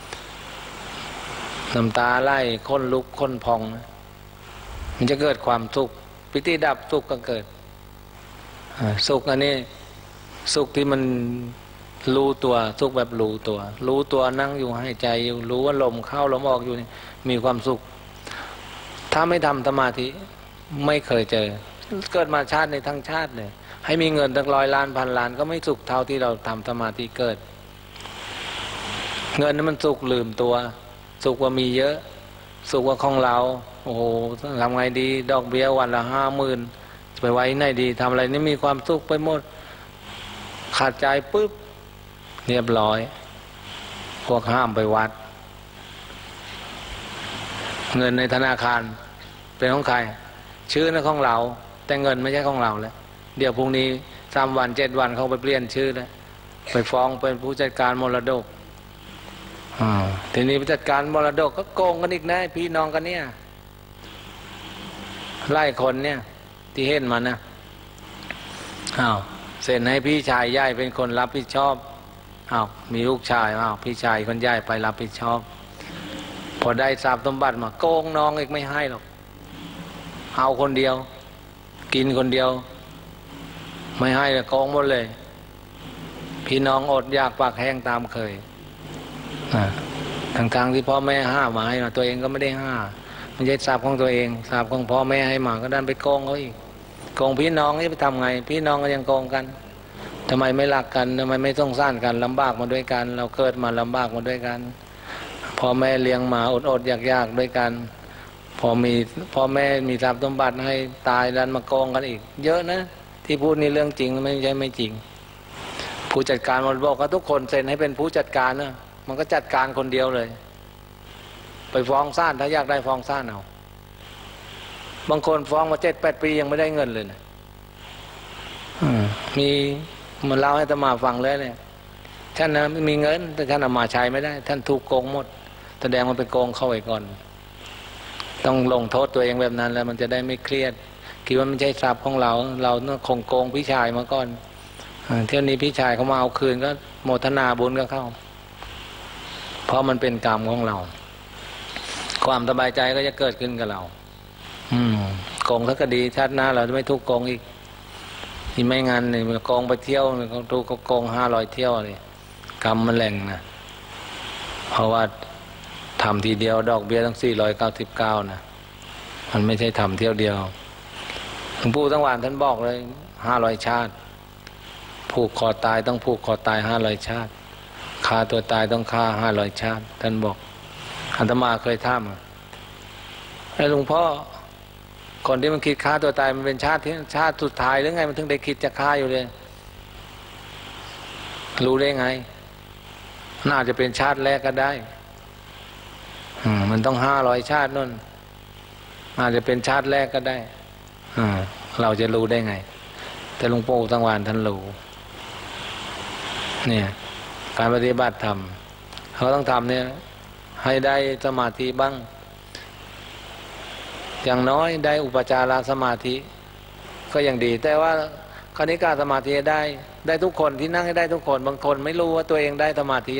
น้ำตาไหลค้นลุกค้นพองมันจะเกิดความสุขปิติดับสุขก็เกิดสุขอันนี้สุขที่มันรู้ตัวสุขแบบรู้ตัวรู้ตัวนั่งอยู่ให้ใจอยู่รู้ว่าลมเข้าลมออกอยู่นี่มีความสุขถ้าไม่ทำสมาธิไม่เคยเจอเกิดมาชาติในทั้งชาติเลยให้มีเงินตั้งร้อยล้านพันล้านก็ไม่สุขเท่าที่เราทำสมาธิเกิดเงินนั้นมันสุขลืมตัวสุขว่ามีเยอะสุขว่าของเราโอ้โหทำไงดีดอกเบี้ยวันละห้าหมื่นไปไว้ไหนดีทำอะไรนี่มีความสุขไปหมดขาดใจปุ๊บเรียบร้อยพวกห้ามไปวัดเงินในธนาคารเป็นของใครชื่อนะของเราแต่เงินไม่ใช่ของเราแล้วเดี๋ยวพรุ่งนี้สามวันเจ็ดวันเขาไปเปลี่ยนชื่อแล้วไปฟ้องเป็นผู้จัดการมรดกทีนี้ผู้จัดการมรดกก็โกงกันอีกนะพี่น้องกันเนี่ยไล่คนเนี่ยที่เห็นมันนะอ้าวเซ็นให้พี่ชายย่ายเป็นคนรับผิดชอบอ้าวมีลูกชายอ้าวพี่ชายคนย่ายไปรับผิดชอบพอได้ทรัพย์สมบัติมาโกงน้องอีกไม่ให้หรอกเอาคนเดียวกินคนเดียวไม่ให้เลยโกงหมดเลยพี่น้องอดอยากปากแห้งตามเคยทั้งทางที่พ่อแม่ห้ามาให้มาตัวเองก็ไม่ได้ห้ามันใช่ทรัพย์ของตัวเองทรัพย์ของพ่อแม่ให้มาก็ดันไปโกงเขาอีกโกงพี่น้องนี่ไปทำไงพี่น้องก็ยังโกงกันทำไมไม่รักกันทำไมไม่สงสารกันลำบากมาด้วยกันเราเกิดมาลำบากมาด้วยกันพ่อแม่เลี้ยงมาอดอดอยากยากด้วยกันพอมีพ่อแม่มีทรัพย์สมบัติให้ตายดันมาโกงกันอีกเยอะนะที่พูดนี่เรื่องจริงไม่ใช่ไม่จริงผู้จัดการมันบอกว่าทุกคนเซ็นให้เป็นผู้จัดการนะมันก็จัดการคนเดียวเลยไปฟ้องศาลถ้าอยากได้ฟ้องศาลเอาบางคนฟ้องมาเจ็ดแปดปียังไม่ได้เงินเลยนะมีมันเล่าให้อาตมาฟังเลยเนี่ยท่านนะมีเงินแต่ท่านเอามาใช้ไม่ได้ท่านถูกโกงหมดแสดงมันไปโกงเข้าไปก่อนต้องลงโทษตัวเองแบบนั้นแล้วมันจะได้ไม่เครียดคิดว่ามันใช่ทรัพย์ของเราเราต้องคงโกงพี่ชายมาก่อนเที่ยวนี้พี่ชายเขามาเอาคืนก็โมทนาบุญก็เข้าเพราะมันเป็นกรรมของเราความสบายใจก็จะเกิดขึ้นกับเราอืมโกงถ้าก็ดีชาติหน้าเราจะไม่ทุกโกงอีกที่ไม่งานนี่มันโกงไปเที่ยวเขาทุกเขาโกงห้าร้อยเที่ยวเลยกรรมมันแรงนะเพราะว่าทำทีเดียวดอกเบี้ยตั้งสี่ร้อยเก้าสิบเก้านะมันไม่ใช่ทำเที่ยวเดียวหลวงปู่ตั้งวานท่านบอกเลยห้าร้อยชาติผูกคอตายต้องผูกคอตายห้าร้อยชาติฆ่าตัวตายต้องฆ่าห้าร้อยชาติท่านบอกอาตมาเคยถามไอ้หลวงพ่อคนที่มันคิดฆ่าตัวตายมันเป็นชาติที่ชาติสุดท้ายหรือไงมันถึงได้คิดจะฆ่าอยู่เลยรู้ได้ไงน่าจะเป็นชาติแรกก็ได้มันต้องห้าร้อยชาตินั่นอาจจะเป็นชาติแรกก็ได้เราจะรู้ได้ไงแต่หลวงปู่ตั้งวานท่านรู้เนี่ยการปฏิบัติธรรมเขาต้องทำเนี่ยให้ได้สมาธิบ้างอย่างน้อยได้อุปจารสมาธิก็ยังดีแต่ว่าคณิกาสมาธิได้ได้ทุกคนที่นั่งให้ได้ทุกคนบางคนไม่รู้ว่าตัวเองได้สมาธิ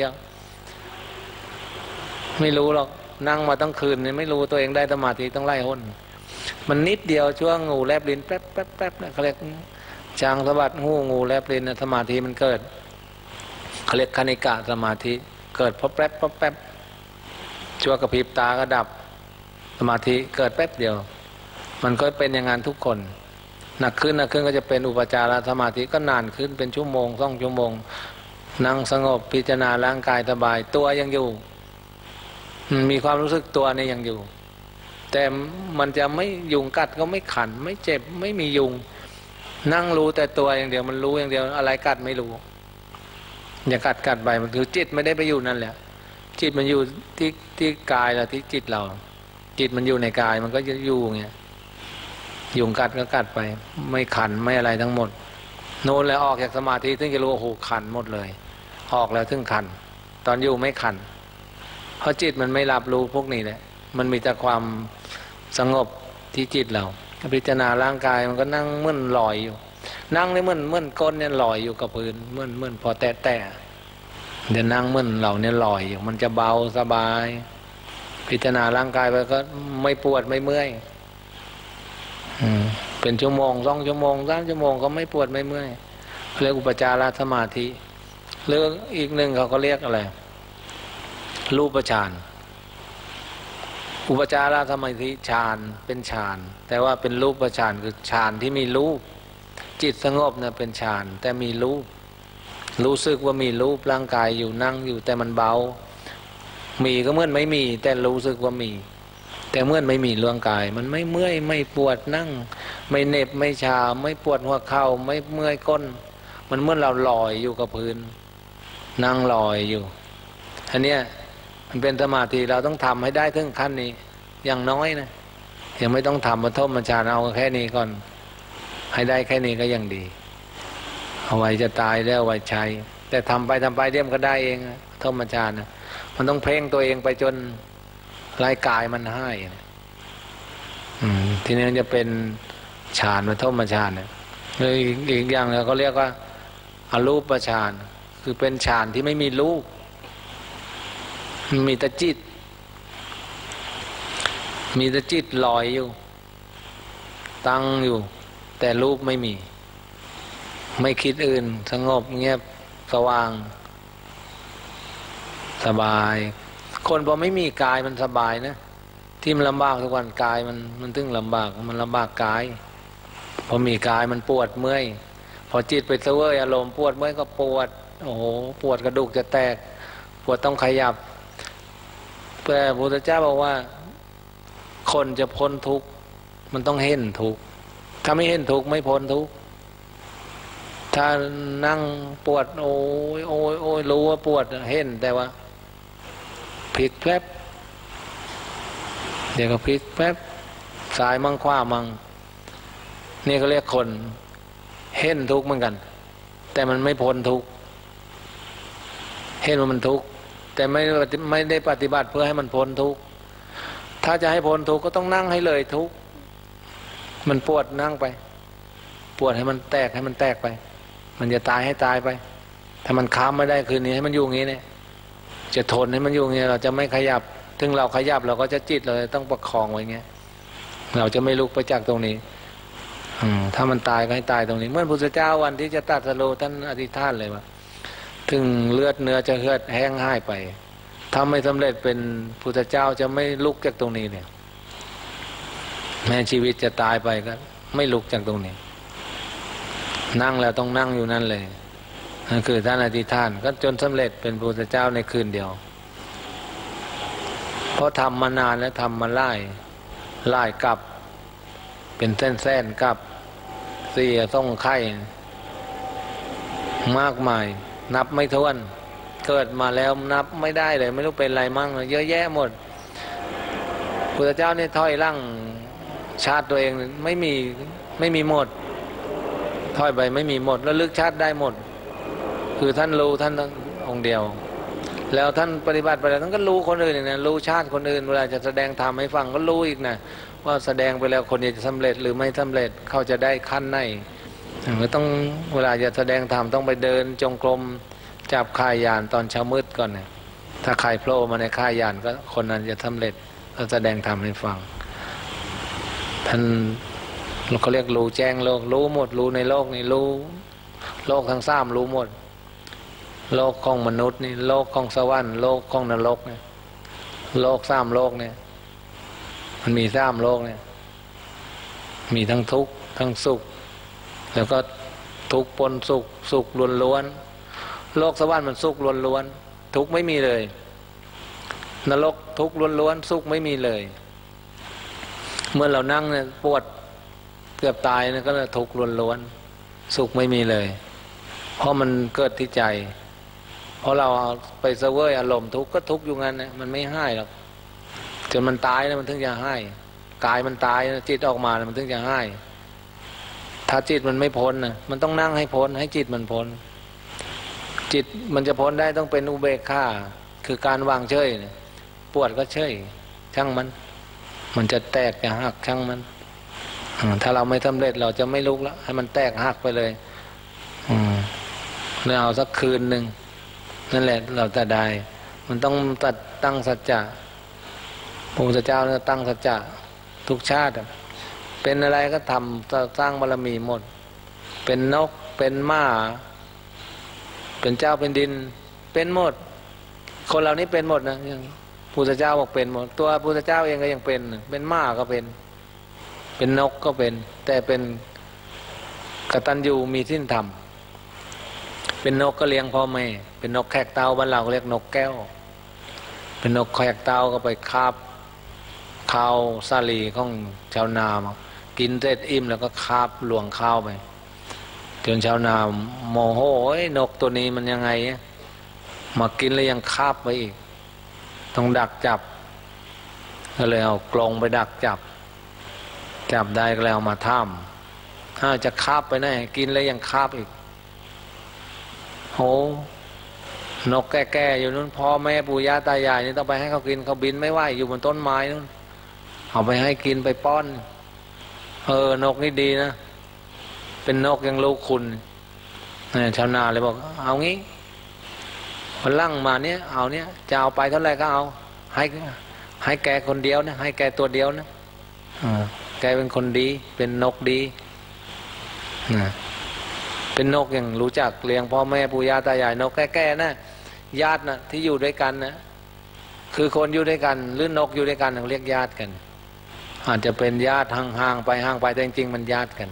ไม่รู้หรอกนั่งมาตั้งคืนเนี่ยไม่รู้ตัวเองได้สมาธิต้องไล่ห้นมันนิดเดียวช่วงงูแลบลิ้นแป๊บแป๊บแป๊บเนี่ยเขาเรียกจางสะบัดหูงูแลบลิ้นสมาธิมันเกิดเขาเรียกคณิกะสมาธิเกิดพอแป๊บพอแป๊บชั่วกระพริบตาก็ดับสมาธิเกิดแป๊บเดียวมันก็เป็นอย่างนั้นทุกคนหนักขึ้นหนักขึ้นก็จะเป็นอุปจารสมาธิก็นานขึ้นเป็นชั่วโมงสองชั่วโมงนั่งสงบพิจารณาร่างกายสบายตัวยังอยู่มีความรู้สึกตัวเนี่ยยังอยู่แต่มันจะไม่ยุงกัดก็ไม่ขันไม่เจ็บไม่มียุงนั่งรู้แต่ตัวอย่างเดียวมันรู้อย่างเดียวอะไรกัดไม่รู้อย่ากัดกัดไปมันคือจิตไม่ได้ไปอยู่นั่นแหละจิตมันอยู่ที่ที่กายแล้วที่จิตเราจิตมันอยู่ในกายมันก็จะอยู่เงี้ยยุงกัดก็กัดไปไม่ขันไม่อะไรทั้งหมดโน่นแล้วออกจากสมาธิถึงจะรู้โอ้โหขันหมดเลยออกแล้วถึงขันตอนอยู่ไม่ขันเพราะจิตมันไม่รับรู้พวกนี้แหละมันมีแต่ความสงบที่จิตเราพิจารณาร่างกายมันก็นั่งมึนลอยอยู่นั่งนี่มึนมึนก้นเนี่ยลอยอยู่กับพื้นมึนมึนพอแตะแตะเดี๋ยวนั่งมึนเราเนี่ยลอยอยู่มันจะเบาสบายพิจารณาร่างกายไปก็ไม่ปวดไม่เมื่อยเป็นชั่วโมงสองชั่วโมงสามชั่วโมงก็ไม่ปวดไม่เมื่อยเรียกอุปจารสมาธิเรื่องอีกหนึ่งเขาก็เรียกอะไรรูปฌานอุปจารสมาธิฌานเป็นฌานแต่ว่าเป็นรูปฌานคือฌานที่มีรูปจิตสงบเนี่ยเป็นฌานแต่มีรูปรู้สึกว่ามีรูปร่างกายอยู่นั่งอยู่แต่มันเบามีก็เหมือนไม่มีแต่รู้สึกว่ามีแต่เมื่อไม่มีร่างกายมันไม่เมื่อยไม่ปวดนั่งไม่เหน็บไม่ชาไม่ปวดหัวเข่าไม่เมื่อยก้นมันเหมือนเราลอยอยู่กับพื้นนั่งลอยอยู่อันเนี้ยมันเป็นสมาธิเราต้องทำให้ได้ถึงขั้นนี้อย่างน้อยนะยังไม่ต้องทำบรรทมฌานเอาแค่นี้ก่อนให้ได้แค่นี้ก็ยังดีเอาไว้จะตายแล้วไว้ใช้แต่ทำไปทำไปเดี๋ยวมันก็ได้เองธรรมฌานนะมันต้องเพ่งตัวเองไปจนร่างกายมันให้ทีนี้จะเป็นฌานบรรทมฌานเนี่ยอีกอย่างเขาเรียกว่าอรูปฌานคือเป็นฌานที่ไม่มีรูปมีแต่จิตมีแต่จิตลอยอยู่ตั้งอยู่แต่รูปไม่มีไม่คิดอื่นสงบเงียบสว่างสบายคนพอไม่มีกายมันสบายนะที่มันลำบากทุกวันกายมันมันถึงลำบากมันลำบากกายพอมีกายมันปวดเมื่อยพอจิตไปเสวยอารมณ์ปวดเมื่อยก็ปวดโอ้โหปวดกระดูกจะแตกปวดต้องขยับแต่พระพุทธเจ้าบอกว่าคนจะพ้นทุกข์มันต้องเห็นทุกข์ถ้าไม่เห็นทุกข์ไม่พ้นทุกข์ถ้านั่งปวดโอ้ยโอ้ยโอ้ยรู้ว่าปวดเห็นแต่ว่าผิดแป๊บเดี๋ยวก็พลิกแป๊บซ้ายมั่งขวามั่งนี่ก็เรียกคนเห็นทุกข์เหมือนกันแต่มันไม่พ้นทุกข์เห็นว่ามันทุกข์แต่ไม่ไม่ได้ปฏิบัติเพื่อให้มันพ้นทุกข์ถ้าจะให้พ้นทุกข์ก็ต้องนั่งให้เลยทุกข์มันปวดนั่งไปปวดให้มันแตกให้มันแตกไปมันจะตายให้ตายไปถ้ามันค้ำไม่ได้คืนนี้ให้มันอยู่อย่างนี้เนี่ยจะทนให้มันอยู่อย่างนี้เราจะไม่ขยับถึงเราขยับเราก็จะจิตเราต้องประคองไว้เงี้ยเราจะไม่ลุกไปจากตรงนี้ถ้ามันตายก็ให้ตายตรงนี้เมื่อพระพุทธเจ้าวันที่จะตัดสโลท่านอธิษฐานเลยว่าถึงเลือดเนื้อจะเหือดแห้งหายไปถ้าไม่สำเร็จเป็นพุทธเจ้าจะไม่ลุกจากตรงนี้เนี่ยแม้ชีวิตจะตายไปก็ไม่ลุกจากตรงนี้นั่งแล้วต้องนั่งอยู่นั่นเลยนั่นคือท่านอธิษฐานก็จนสำเร็จเป็นพุทธเจ้าในคืนเดียวเพราะทำมานานแล้วทำมาไล่ไล่กลับเป็นเส้นๆกับเสียต้องไข่มากมายนับไม่ถ้วนเกิดมาแล้วนับไม่ได้เลยไม่รู้เป็นอะไรมั่งเยอะแยะหมดพุทธเจ้านี่ถอยร่างชาติตัวเองไม่มีไม่มีหมดถอยไปไม่มีหมดแล้วลึกชาติได้หมดคือท่านรู้ท่านองค์เดียวแล้วท่านปฏิบัติไปแล้วท่านก็รู้คนอื่นนะรู้ชาติคนอื่นเวลาจะแสดงธรรมให้ฟังก็รู้อีกนะว่าแสดงไปแล้วคนนี้จะสำเร็จหรือไม่สำเร็จเขาจะได้ขั้นไหนก็ต้องเวลาจะแสดงธรรมต้องไปเดินจงกรมจับค่ายยานตอนเช้ามืดก่อนเนี่ยถ้าใครโผล่มาในค่ายยานก็คนนั้นจะสำเร็จก็แสดงธรรมให้ฟังท่านเขาเรียกรู้แจ้งโลกรู้หมดรู้ในโลกนี่รู้โลกทั้งสามรู้หมดโลกของมนุษย์นี่โลกของสวรรค์โลกของนรกเนี่ยโลกสามโลกเนี่ยมันมีสามโลกเนี่ยมีทั้งทุกข์ทั้งสุขแล้วก็ทุกข์ปนสุขสุขล้วนๆโลกสวรรค์มันสุขล้วนๆทุกข์ไม่มีเลยนรกทุกข์ล้วนๆสุขไม่มีเลยเมื่อเรานั่งเนี่ยปวดเกือบตายเนี่ยก็ทุกข์ล้วนๆสุขไม่มีเลยเพราะมันเกิดที่ใจเพราะเราเอาไปเสวยอารมณ์ทุกข์ก็ทุกข์อยู่งั้นนะมันไม่ให้หรอกจนมันตายแล้วมันถึงจะให้กายมันตายจิตออกมาแล้วมันถึงจะให้ถ้าจิตมันไม่พ้นนะมันต้องนั่งให้พ้นให้จิตมันพ้นจิตมันจะพ้นได้ต้องเป็นอุเบกขาคือการวางเฉยนะปวดก็เฉยช่างมันมันจะแตกจะหักช่างมันถ้าเราไม่สำเร็จเราจะไม่ลุกแล้วให้มันแตกหักไปเลยอืมแล้วเอาสักคืนหนึ่งนั่นแหละเราจะได้มันต้องตัดตั้งสัจจะพระพุทธเจ้าเนี่ยตั้งสัจจะทุกชาติเป็นอะไรก็ทำสร้างบารมีหมดเป็นนกเป็นม้าเป็นเจ้าเป็นดินเป็นหมดคนเหล่านี้เป็นหมดนะอย่างพระพุทธเจ้าบอกเป็นหมดตัวพระพุทธเจ้าเองก็ยังเป็นเป็นม้าก็เป็นเป็นนกก็เป็นแต่เป็นกตัญญูมีศีลธรรมเป็นนกก็เลี้ยงพ่อแม่เป็นนกแขกเต้าบ้านเราเรียกนกแก้วเป็นนกแขกเต้าก็ไปคาบข้าวสาลีของชาวนามากินเสร็จอิ่มแล้วก็คาบหลวงข้าวไปจนชาวนาโมโหไอ้นกตัวนี้มันยังไงมากินแล้วยังคาบไปอีกต้องดักจับก็เลยเอากรงไปดักจับจับได้ก็แล้วมาท่ามถ้าจะคาบไปไหนกินแล้วยังคาบอีกโหนกแก่ๆอยู่นู้นพ่อแม่ปู่ย่าตายายนี่ต้องไปให้เขากินเขาบินไม่ไหวอยู่บนต้นไม้นู้นเอาไปให้กินไปป้อนเออนกนี่ดีนะเป็นนกยังรู้คุณชาวนาเลยบอกเอางี้วันลั่งมาเนี้ยเอาเนี้ยจะเอาไปเท่าไหร่ก็เอาให้ให้แกคนเดียวนะให้แกตัวเดียวนะแกเป็นคนดีเป็นนกดีนะเป็นนกยังรู้จักเลี้ยงพ่อแม่ปู่ย่าตายายนกแก่ๆนะญาตินะที่อยู่ด้วยกันนะคือคนอยู่ด้วยกันหรือนกอยู่ด้วยกันเรียกญาติกันอาจจะเป็นญาติห่างๆไปห่างไปแต่จริงๆมันญาติกัน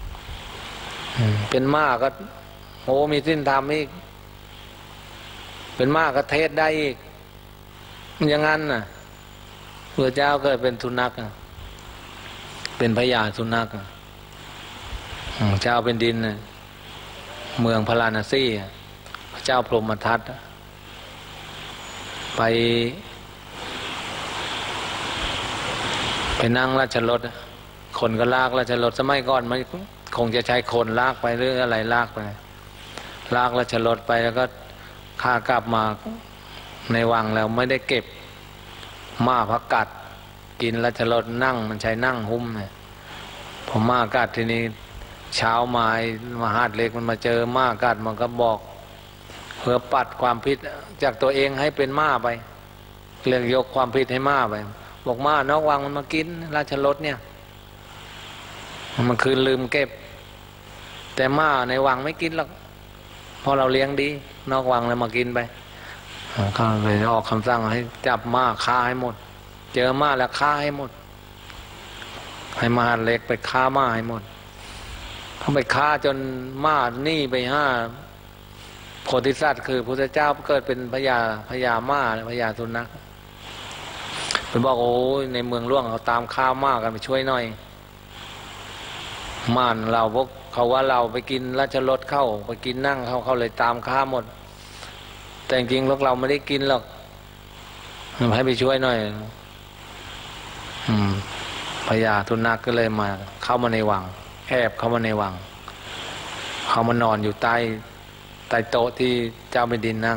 เป็นม้าก็โอ้มีศีลธรรมอีกเป็นม้าก็เทศได้อีกอย่างนั้นน่ะพระเจ้าเกิดเป็นสุนัขเป็นพญาสุนัขเจ้าเป็นดินเมืองพาราณสีพระเจ้าพรหมทัตไปนั่งราชรถคนก็ลากราชรถสมัยก่อนมันคงจะใช้คนลากไปหรืออะไรลากไปลากราชรถไปแล้วก็ข้ากลับมาในวังแล้วไม่ได้เก็บม้าพักกัดกินราชรถนั่งมันใช้นั่งหุ้มเนี่ยผมม้ากัดทีนี้เช้ามาไอ้มหาดเล็กมันมาเจอม้ากัดมันก็บอกเพื่อปัดความผิดจากตัวเองให้เป็นม้าไปเรื่องยกความผิดให้ม้าไปบอกม้านอกวังมันมากินราชรถเนี่ยมันคืนลืมเก็บแต่ม้าในวังไม่กินหรอกพอเราเลี้ยงดีนอกวังเลยมากินไปก็เลยออกคำสั่งให้จับม้าฆ่าให้หมดเจอม้าแล้วฆ่าให้หมดให้มหาดเล็กไปฆ่าม้าให้หมดเขาไปฆ่าจนม้านี่ไปห้าโพธิสัตว์คือพระเจ้าเกิดเป็นพญาพญาม้าพญาสุนัขไปบอกโอ้ยในเมืองล่วงเขาตามฆ่าม้ากันไปช่วยหน่อยม่านเราพวกเขาว่าเราไปกินราชรถเข้าไปกินนั่งเขาเขาเลยตามฆ่าหมดแต่จริงพวกเราไม่ได้กินหรอกให้ไปช่วยหน่อยอืมพญาสุนัขก็เลยมาเข้ามาในวังแอบเข้ามาในวังเขามานอนอยู่ใต้ใต้โต๊ะที่เจ้าแผ่นดินนั่ง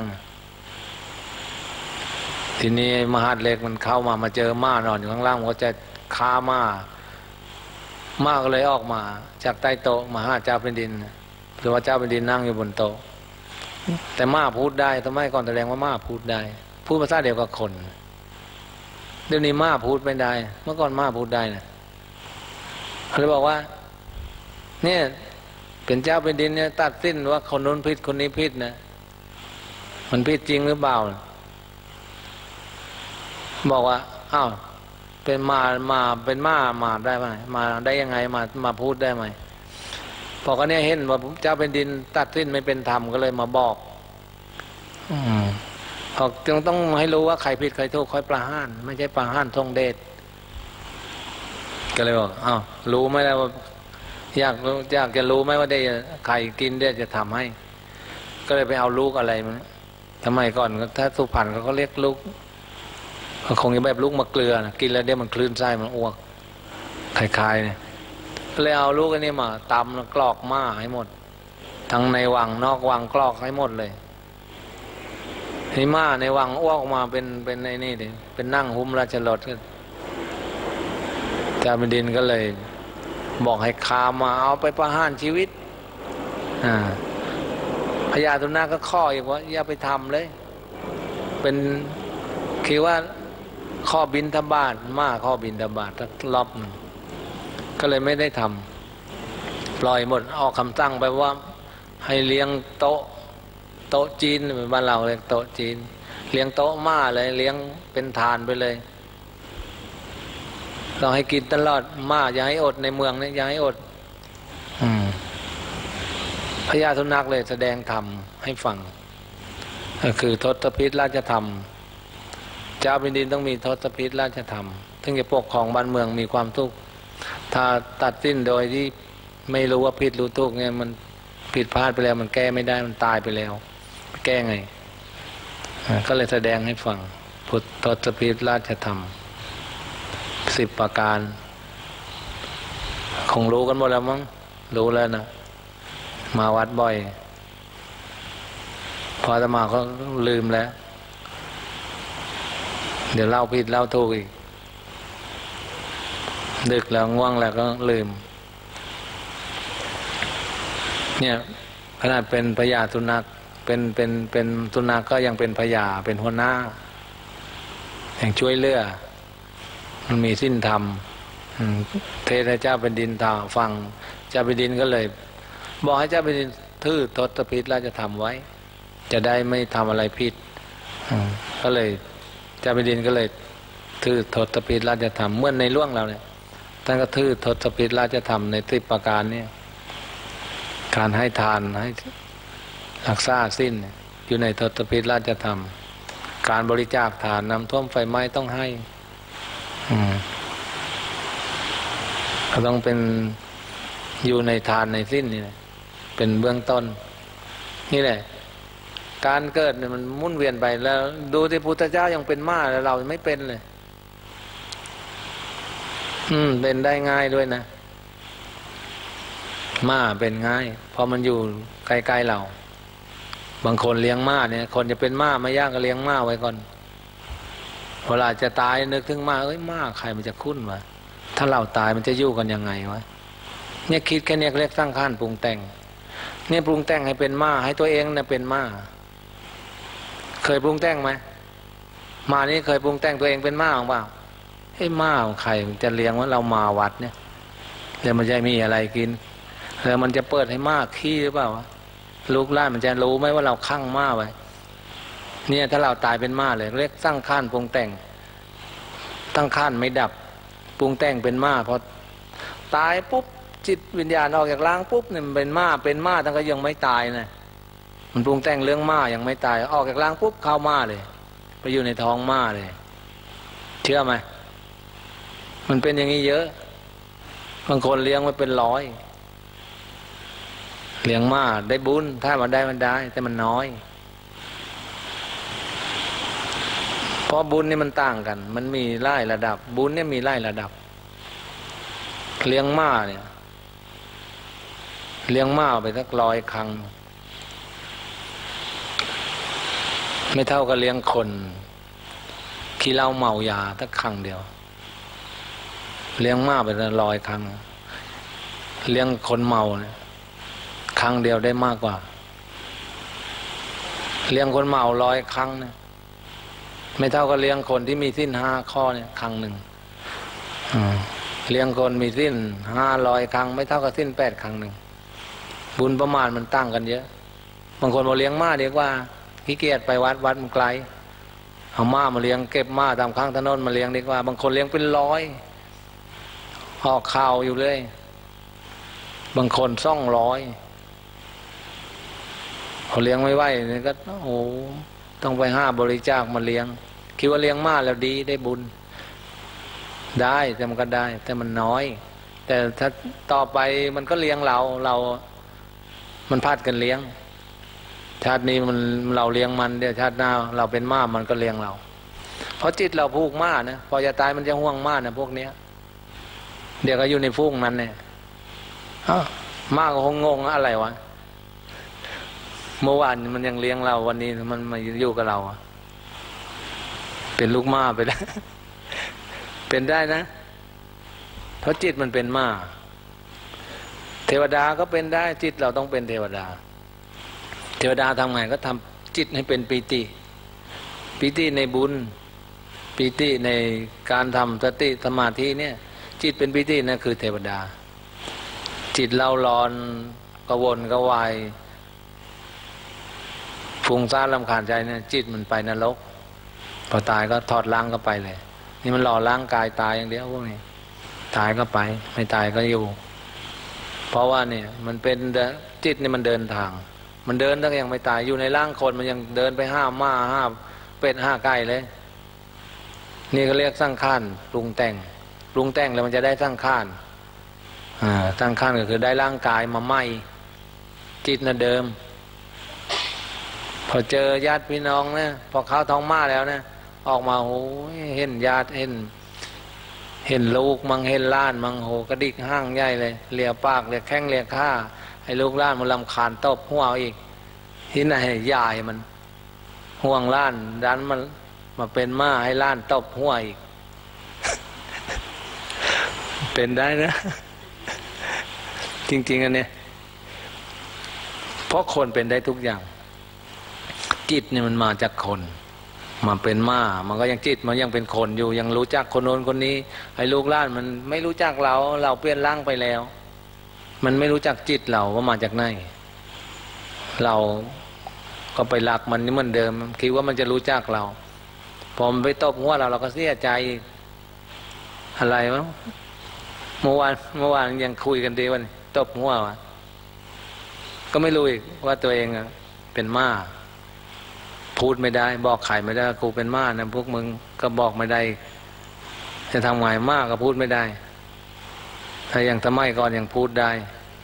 ทีนี้มหาดเล็กมันเข้ามามาเจอม้านอนอยู่ข้างล่างมันก็จะฆ่าม้าม้าก็เลยออกมาจากใต้โต๊ะมาหาเจ้าแผ่นดินหรือว่าเจ้าแผ่นดินนั่งอยู่บนโต๊ะแต่ม้าพูดได้ทำไมก่อนแสดงว่าม้าพูดได้พูดภาษาเดียวกับคนเดี๋ยวนี้ม้าพูดไม่ได้เมื่อก่อนม้าพูดได้นะเขาเลยบอกว่าเนี่ยเป็นเจ้าแผ่นดินเนี่ยตัดสินว่าคนนู้นผิดคนนี้ผิดนะมันผิดจริงหรือเปล่าบอกว่าอ้าวเป็นมามาเป็นม้ามาได้ไหมมาได้ยังไงมามาพูดได้ไหมพอก็เนี่ยเห็นว่าเจ้าแผ่นดินตัดสินไม่เป็นธรรมก็เลยมาบอกอืมพอจึงต้องให้รู้ว่าใครผิดใครถูกค่อยประหารไม่ใช่ประหารทงเดชก็เลยบอกอ้าวรู้ไหมแล้วว่าอยากอยากจะรู้ไหมว่าได้ใครกินได้จะทำให้ก็เลยไปเอาลูกอะไรมันทำไมก่อนถ้าสุพรรณเขาก็เรียกลูกคงจะแบบลูกมะเกลือนะกินแล้วเดี๋ยวมันคลื่นไส้มันอ้วกคล้ายๆเนี่ยเลยเอาลูกอันนี้มาตำแล้วกรอกม้าให้หมดทั้งในวังนอกวังกรอกให้หมดเลยนี่ม้าในวังอ้วกออกมาเป็นเป็นในนี่ดิเป็นนั่งหุ้มราชรถเจ้าแผ่นดินก็เลยบอกให้คามาเอาไปประหารชีวิตอ่าพญาสุนัขก็ข้ออีกว่าอย่าไปทำเลยเป็นคือว่าข้อบินทบาทม้าข้อบินทบาททักรอบก็เลยไม่ได้ทำปล่อยหมดออกคำสั่งไปว่าให้เลี้ยงโต๊ะโต๊ะจีนบ้านเราเรียกโต๊ะจีนเลี้ยงโต๊ะม้าเลยเลี้ยงเป็นทานไปเลยต้องให้กินตลอดม้าอย่าให้อดในเมืองนี่อย่าให้อดอืมพญาสุนัขเลยแสดงธรรมให้ฟังก็คือทศพิธราชธรรมเจ้าแผ่นดินต้องมีทศพิธราชธรรมถึงจะปกครองบ้านเมืองมีความทุกข์ถ้าตัดสิ้นโดยที่ไม่รู้ว่าผิดรู้ถูกเนี่ยมันผิดพลาดไปแล้วมันแก้ไม่ได้มันตายไปแล้วแก้ไงก็เลยแสดงให้ฟังพุทธทศพิธราชธรรมสิบประการคงรู้กันหมดแล้วมั้งรู้แล้วนะมาวัดบ่อยพออาตมาก็ลืมแล้วเดี๋ยวเล่าผิดเล่าถูกอีกดึกแล้วง่วงแล้วก็ลืมเนี่ยขนาดเป็นพญาสุนัขเป็นเป็นเป็นสุนัขก็ยังเป็นพญาเป็นหัวหน้าแห่งช่วยเหลือมันมีสิ้นธรรมเทศให้เจ้าแผ่นดินตาฟังเจ้าแผ่นดินก็เลยบอกให้เจ้าแผ่นดินทื่อทศพิธราชธรรมไว้จะได้ไม่ทำอะไรผิดก็เลยเจ้าแผ่นดินก็เลยทื่อทศพิธราชธรรมเมื่อในล่วงเราเนี่ยท่านก็ทื่อทศพิธราชธรรมในสิบประการเนี่ยการให้ทานให้รักษาสิ้นอยู่ในทศพิธราชธรรมการบริจาคทานน้ำท่วมไฟไหม้ต้องให้อืมก็ต้องเป็นอยู่ในทานในสิ้นนี่แหละเป็นเบื้องต้นนี่แหละการเกิดเนี่ยมันมุ่นเวียนไปแล้วดูที่พุทธเจ้ายังเป็นม้าแล้วเราไม่เป็นเลยอืมเป็นได้ง่ายด้วยนะม้าเป็นง่ายเพราะมันอยู่ใกล้ๆเราบางคนเลี้ยงม้าเนี่ยคนจะเป็นม้าไม่ยากก็เลี้ยงม้าไว้ก่อนเวลาจะตายนึกถึงม้าเอ้ยม้าใครมันจะคุ้นวะถ้าเราตายมันจะอยู่กันยังไงวะเนี่ยคิดแค่นี้เรียกสร้างข้านปรุงแต่งเนี่ยปรุงแต่งให้เป็นม้าให้ตัวเองเนี่ยเป็นม้าเคยปรุงแต่งไหมม้านี้เคยปรุงแต่งตัวเองเป็นม้าหรือเปล่าไอ้ม้าของใครจะเลี้ยงว่าเรามาวัดเนี่ยแล้วมันจะมีอะไรกินแล้วมันจะเปิดให้ม้าขี้หรือเปล่าวะลูกหลานมันจะรู้ไหมว่าเราคั่งม้าไว้เนี่ยถ้าเราตายเป็นม้าเลยเรียกสร้างข้านปรุงแต่งตั้งข้านไม่ดับปรุงแต่งเป็นม้าพอตายปุ๊บจิตวิญญาณออกจากร่างปุ๊บเนี่ยมันเป็นม้าเป็นม้าตั้งก็ยังไม่ตายนะมันปรุงแต่งเรื่องม้ายังไม่ตายออกจากร่างปุ๊บเข้าม้าเลยไปอยู่ในท้องม้าเลยเชื่อไหมมันเป็นอย่างนี้เยอะบางคนเลี้ยงไว้เป็นร้อยเลี้ยงม้าได้บุญถ้ามันได้มันได้แต่มันน้อยเพราะบุญนี่มันต่างกันมันมีไล่ระดับบุญเนี่ยมีไล่ระดับเลี้ยงม้าเนี่ยเลี้ยงม้าไปสักร้อยครั้งไม่เท่ากับเลี้ยงคนขี้เหล้าเมายาสักครั้งเดียวเลี้ยงม้าไปสักร้อยครั้งเลี้ยงคนเมาเนี่ยครั้งเดียวได้มากกว่าเลี้ยงคนเมาร้อยครั้งเนี่ยไม่เท่ากับเลี้ยงคนที่มีสิ้นห้าข้อเนี่ยครั้งหนึ่งเลี้ยงคนมีสิ้นห้าร้อยครั้งไม่เท่ากับสิ้นแปดครั้งหนึ่งบุญประมาณมันตั้งกันเยอะบางคนบอกเลี้ยงม้าดีกว่าขี้เกียจไปวัดวัดมันไกลเอาม้ามาเลี้ยงเก็บม้าตามข้างถนนมาเลี้ยงดีกว่าบางคนเลี้ยงเป็นร้อยออกข่าวอยู่เลยบางคนสองร้อยเขาเลี้ยงไม่ไหวนี่ก็โอ้ต้องไปห้าบริจาคมาเลี้ยงคิดว่าเลี้ยงม้าแล้วดีได้บุญได้แต่มันก็ได้แต่มันน้อยแต่ถ้าต่อไปมันก็เลี้ยงเราเรามันพลาดกันเลี้ยงชาตินี้มันเราเลี้ยงมันเดี๋ยวชาติหน้าเราเป็นม้ามันก็เลี้ยงเราเพราะจิตเราผูกม้านะพอจะตายมันจะห่วงม้านะพวกเนี้ยเดี๋ยวก็อยู่ในฟุ้งนั้นเนี่ยม้าก็คงงงอะไรวะเมื่อวานมันยังเลี้ยงเราวันนี้มันมาอยู่กับเราเป็นลูกม้าไปแล้วเป็นได้นะเพราะจิตมันเป็นม้าเทวดาก็เป็นได้จิตเราต้องเป็นเทวดาเทวดาทำไงก็ทำจิตให้เป็นปีติปีติในบุญปีติในการทำสติสมาธิเนี่ยจิตเป็นปีตินั่นคือเทวดาจิตเราร้อนกระวนกระวายฟุ้งซ่านรำคาญใจเนี่ยจิตมันไปนรกพอตายก็ถอดล้างก็ไปเลยนี่มันหล่อล้างกายตายอย่างเดียวพวกนี้ตายก็ไปไม่ตายก็อยู่เพราะว่าเนี่ยมันเป็นจิตนี่มันเดินทางมันเดินตั้งยังไม่ตายอยู่ในร่างคนมันยังเดินไปห้าม้าห้าเป็ดห้าไก่เลยนี่ก็เรียกสร้างข้านปรุงแต่งปรุงแต่งแล้วมันจะได้สร้างข้านอ่าสร้างข้านก็คือได้ร่างกายมาใหม่จิตน่ะเดิมพอเจอญาติพี่น้องนะพอเข้าท้องม้าแล้วนะออกมาโอ้ยเห็นญาติเห็นเห็นลูกมังเห็นล้านมังโหกระดิกห้างใหญ่เลยเลียปากเลียแข้งเลียข้าให้ลูกล้านมันรำคาญตบหัวอีกที่ไหนยายมันห่วงล้านดันมันมาเป็นม้าให้ล้านตบหัวอีก เป็นได้นะ จริงๆอันเนี้ยเพราะคนเป็นได้ทุกอย่างจิตเนี่ยมันมาจากคนมาเป็นม้ามันก็ยังจิตมันยังเป็นคนอยู่ยังรู้จักคนโน้นคนนี้ไอ้ลูกหลานมันไม่รู้จักเราเราเปลี่ยนร่างไปแล้วมันไม่รู้จักจิตเราว่ามาจากไหนเราก็ไปรักมันนี่เหมือนเดิมคิดว่ามันจะรู้จักเราพอมันไปตบหัวเราเราก็เสียใจอะไรวะเมื่อวานเมื่อวานยังคุยกันดีวันตบหัววะก็ไม่รู้อีกว่าตัวเองเป็นม้าพูดไม่ได้บอกใครไม่ได้กูเป็นม้านะพวกมึงก็บอกไม่ได้จะทำไงม้าก็พูดไม่ได้ถ้าอย่างสมัยก่อนยังพูดได้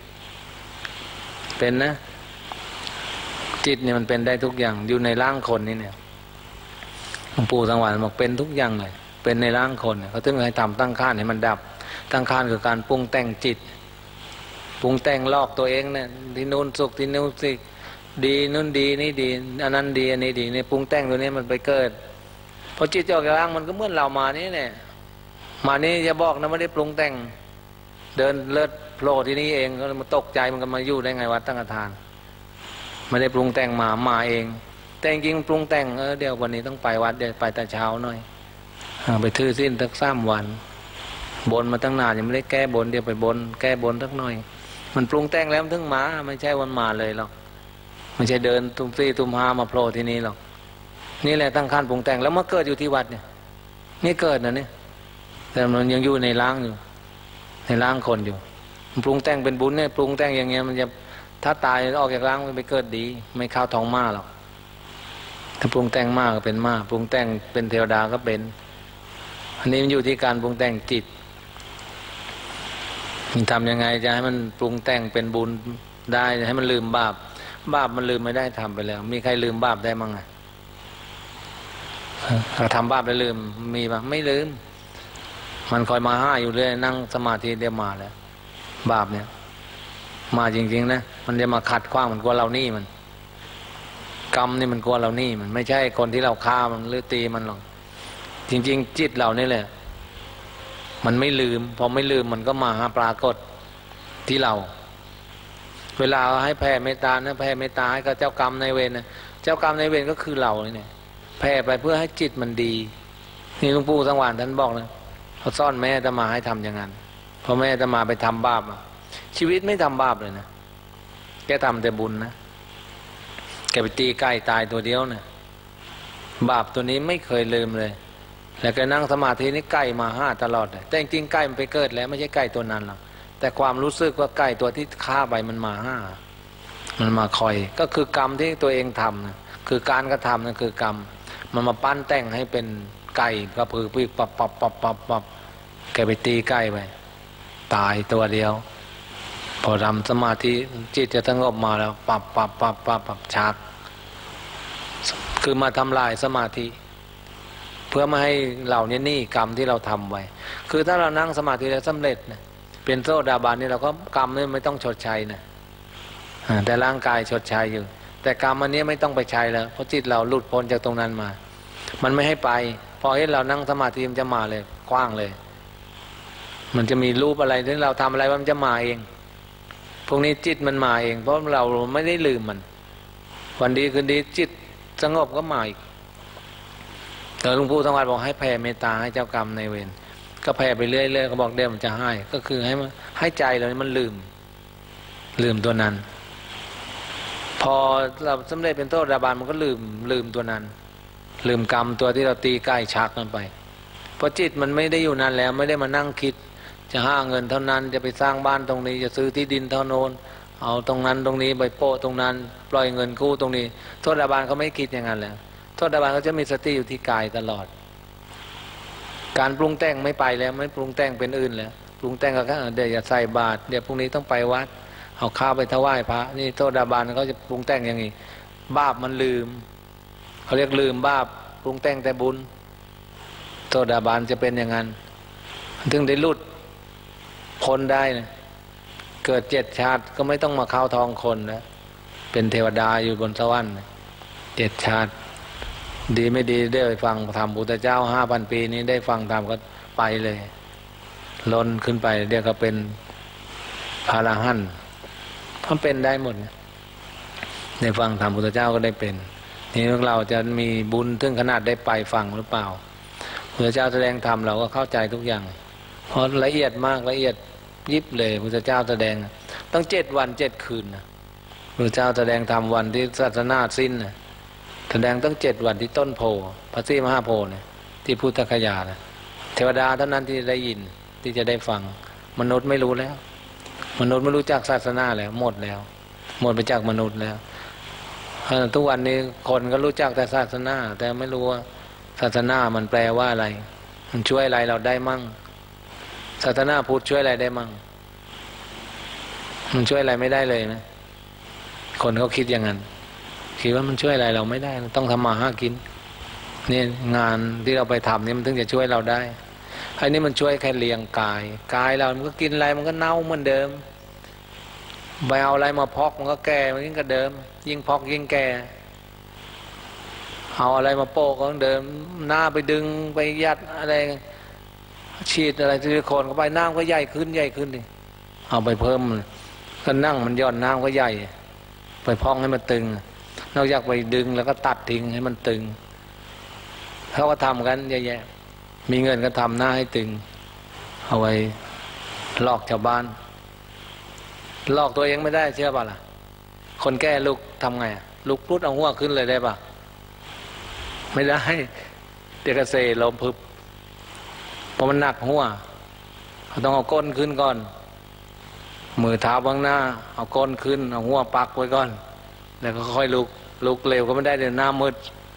เป็นนะจิตเนี่ยมันเป็นได้ทุกอย่างอยู่ในร่างคนนี่เนี่ยหลวงปู่สังวรบอกเป็นทุกอย่างเลยเป็นในร่างคนเขาถึงให้ทำตั้งข้านให้มันดับตั้งคานคือการปรุงแต่งจิตปรุงแต่งลอกตัวเองเนี่ยที่นู้นสุขที่นู้นสิดีนู้นดีนี่ดีอันนั้นดีอันนี้ดีเนี่ยปรุงแต่งตัวนี้มันไปเกิดพอจิตออกจากร่างมันก็เหมือนเรามานี่เนี่ยมานี่จะบอกนะไม่ได้ปรุงแต่งเดินเลิศโผล่ที่นี่เองก็มันตกใจมันก็มาอยู่ได้ไงวัดตั้งทานไม่ได้ปรุงแต่งมามาเองแต่จริงปรุงแต่งเออเดี๋ยววันนี้ต้องไปวัดเดี๋ยวไปแต่เช้าหน่อยไปถือศีลสักสามวันบนมาตั้งนานยังไม่ได้แก้บนเดี๋ยวไปบนแก้บนสักหน่อยมันปรุงแต่งแล้วถึงมาไม่ใช่วันมาเลยหรอกไม่ใช่เดินตุ้มซี่ตุ้มหามาโผล่ที่นี่หรอกนี่แหละตั้งขั้นปรุงแต่งแล้วมาเกิดอยู่ที่วัดเนี่ยนี่เกิดนะเนี่ยแต่มันยังอยู่ในร่างอยู่ในร่างคนอยู่มันปรุงแต่งเป็นบุญเนี่ยปรุงแต่งอย่างเงี้ยมันจะถ้าตายออกจากร่างมันไปเกิดดีไม่เข้าท้องม้าหรอกถ้าปรุงแต่งมากก็เป็นม้าปรุงแต่งเป็นเทวดาก็เป็นอันนี้มันอยู่ที่การปรุงแต่งจิตมันทำยังไงจะให้มันปรุงแต่งเป็นบุญได้ให้มันลืมบาปบาปมันลืมไม่ได้ทำไปแล้วมีใครลืมบาปได้มั้งไงถ้าทำบาปแล้วลืมมีปะไม่ลืมมันคอยมาห้าอยู่เรื่อยนั่งสมาธิเดี๋ยวมาแล้วบาปเนี่ยมาจริงๆนะมันจะมาขัดขวางมันกลัวเรานี่มันกรรมนี่มันกลัวเรานี่มันไม่ใช่คนที่เราฆ่ามันหรือตีมันหรอกจริงๆจิตเรานี่แหละมันไม่ลืมพอไม่ลืมมันก็มาปรากฏที่เราเวลาให้แผ่เมตตานะแผ่เมตตาให้กับเจ้ากรรมนายเวรนะเจ้ากรรมนายเวรก็คือเราเนี่ยแผ่ไปเพื่อให้จิตมันดีนี่หลวงปู่สังวานท่านบอกนะเขาซ่อนแม่อาตมาให้ทำอย่างนั้นพอแม่อาตมาไปทำบาปชีวิตไม่ทำบาปเลยนะแกทำแต่บุญนะแกไปตีไก่ตายตัวเดียวนะบาปตัวนี้ไม่เคยลืมเลยแล้วก็นั่งสมาธินี่ไก่มาห้าตลอดเลยแต่จริงๆไก่มันไปเกิดแล้วไม่ใช่ไก่ตัวนั้นหรอกแต่ความรู้สึกว่าไก่ตัวที่ฆ่าไปมันมาห้ามันมาคอยก็คือกรรมที่ตัวเองทำนะคือการกระทำนั่นคือกรรมมันมาปั้นแต่งให้เป็นไก่กระพือปีกปับปับปับปับปับแกไปตีไก่ไปตายตัวเดียวพอทำสมาธิจิตจะสงบมาแล้วปับปับปับปับปับชักคือมาทำลายสมาธิเพื่อไม่ให้เราเนี่ยนี่กรรมที่เราทำไว้คือถ้าเรานั่งสมาธิแล้วสำเร็จนะเป็นโซดาบันนี่เราก็กรรมนี่ไม่ต้องชดใช้นะแต่ร่างกายชดใช้อยู่แต่กรรมอันนี้ไม่ต้องไปใช้แล้วเพราะจิตเราหลุดพ้นจากตรงนั้นมามันไม่ให้ไปพอเห็นเรานั่งสมาธิมันจะมาเลยกว้างเลยมันจะมีรูปอะไรที่เราทำอะไรมันจะมาเองพวกนี้จิตมันมาเองเพราะเราไม่ได้ลืมมันวันดีคืนดีจิตสงบก็มาอีกแต่หลวงปู่สังวาสบอกให้แผ่เมตตาให้เจ้ากรรมในเวรก็แผ่ไปเรื่อยๆก็บอกเดี๋ยวมันจะให้ก็คือให้มันให้ใจเรามันลืมลืมตัวนั้นพอเราสำเร็จเป็นโทษดาบานมันก็ลืมลืมตัวนั้นลืมกรรมตัวที่เราตีใกล้ชักมันไปเพราะจิตมันไม่ได้อยู่นั้นแล้วไม่ได้มานั่งคิดจะหาเงินเท่านั้นจะไปสร้างบ้านตรงนี้จะซื้อที่ดินเท่าโน้นเอาตรงนั้นตรงนี้ไปโปะตรงนั้นปล่อยเงินกู้ตรงนี้โทษดาบานเขาไม่คิดอย่างนั้นแล้วโทษดาบานเขาจะมีสติอยู่ที่กายตลอดการปรุงแต่งไม่ไปแล้วไม่ปรุงแต่งเป็นอื่นแล้วปรุงแต่งก็แค่เดี๋ยวอย่าใส่บาตรเดี๋ยวพรุ่งนี้ต้องไปวัดเอาข้าวไปถวายพระนี่โทษดาบานเขาจะปรุงแต่งอย่างนี้บาปมันลืมเขาเรียกลืมบาปปรุงแต่งแต่บุญโทษดาบานจะเป็นอย่างนั้นถึงได้หลุดพ้นได้นะเกิดเจ็ดชาติก็ไม่ต้องมาเข้าท้องคนนะเป็นเทวดาอยู่บนสวรรค์เจ็ดชาติดีไม่ดีได้ฟังธรรมพุทธเจ้าห้าพันปีนี้ได้ฟังธรรมก็ไปเลยล้นขึ้นไปเดี๋ยวก็เป็นพระอรหันต์มันเป็นได้หมดได้ฟังธรรมพุทธเจ้าก็ได้เป็นนี่พวกเราจะมีบุญถึงขนาดได้ไปฟังหรือเปล่าพุทธเจ้าแสดงธรรมเราก็เข้าใจทุกอย่างเพราะละเอียดมากละเอียดยิบเลยพุทธเจ้าแสดงตั้งเจ็ดวันเจ็ดคืนนะพุทธเจ้าแสดงธรรมวันที่ศาสนาสิ้นนะแสดงตั้งเจ็ดวันที่ต้นโพพระศรีมหาโพธิ์เนี่ยที่พุทธคยานะเทวดาเท่านั้นที่ได้ยินที่จะได้ฟังมนุษย์ไม่รู้แล้วมนุษย์ไม่รู้จักศาสนาแล้วหมดแล้วหมดไปจากมนุษย์แล้วทุกวันนี้คนก็รู้จักแต่ศาสนาแต่ไม่รู้ว่าศาสนามันแปลว่าอะไรมันช่วยอะไรเราได้มั่งศาสนาพุทธช่วยอะไรได้มั่งมันช่วยอะไรไม่ได้เลยนะคนเขาคิดอย่างนั้นคิดว่ามันช่วยอะไรเราไม่ได้ต้องทำมาหากินนี่งานที่เราไปทำนี่มันถึงจะช่วยเราได้อันนี้มันช่วยแค่เลี้ยงกายกายเรามันก็กินอะไรมันก็เน่าเหมือนเดิมไปเอาอะไรมาพอกมันก็แก่มันยิ่งกระเดิมยิ่งพอกยิ่งแก่เอาอะไรมาโปะก็เดิมหน้าไปดึงไปยัดอะไรฉีดอะไรซิลิโคนเข้าไปน้ำก็ใหญ่ขึ้นใหญ่ขึ้นดิเอาไปเพิ่มก็นั่งมันย่อนน้ำก็ใหญ่ไปพองให้มันตึงนอกจากไปดึงแล้วก็ตัดทิ้งให้มันตึงเขาก็ทำกันเยอะแยะมีเงินก็ทำหน้าให้ตึงเอาไว้หลอกชาวบ้านหลอกตัวเองไม่ได้เชื่อป่ะล่ะคนแก่ลุกทำไงลุกพุดเอาหัวขึ้นเลยได้ป่ะไม่ได้เด็กเกษตรลมพึบเพราะมันหนักหัวเขาต้องเอาก้นขึ้นก่อนมือเท้าบ้างหน้าเอาก้นขึ้นเอาหัวปักไว้ก่อนแล้วก็ค่อยลุกลุกเร็วก็ไม่ได้เดี๋ยวหน้ามืด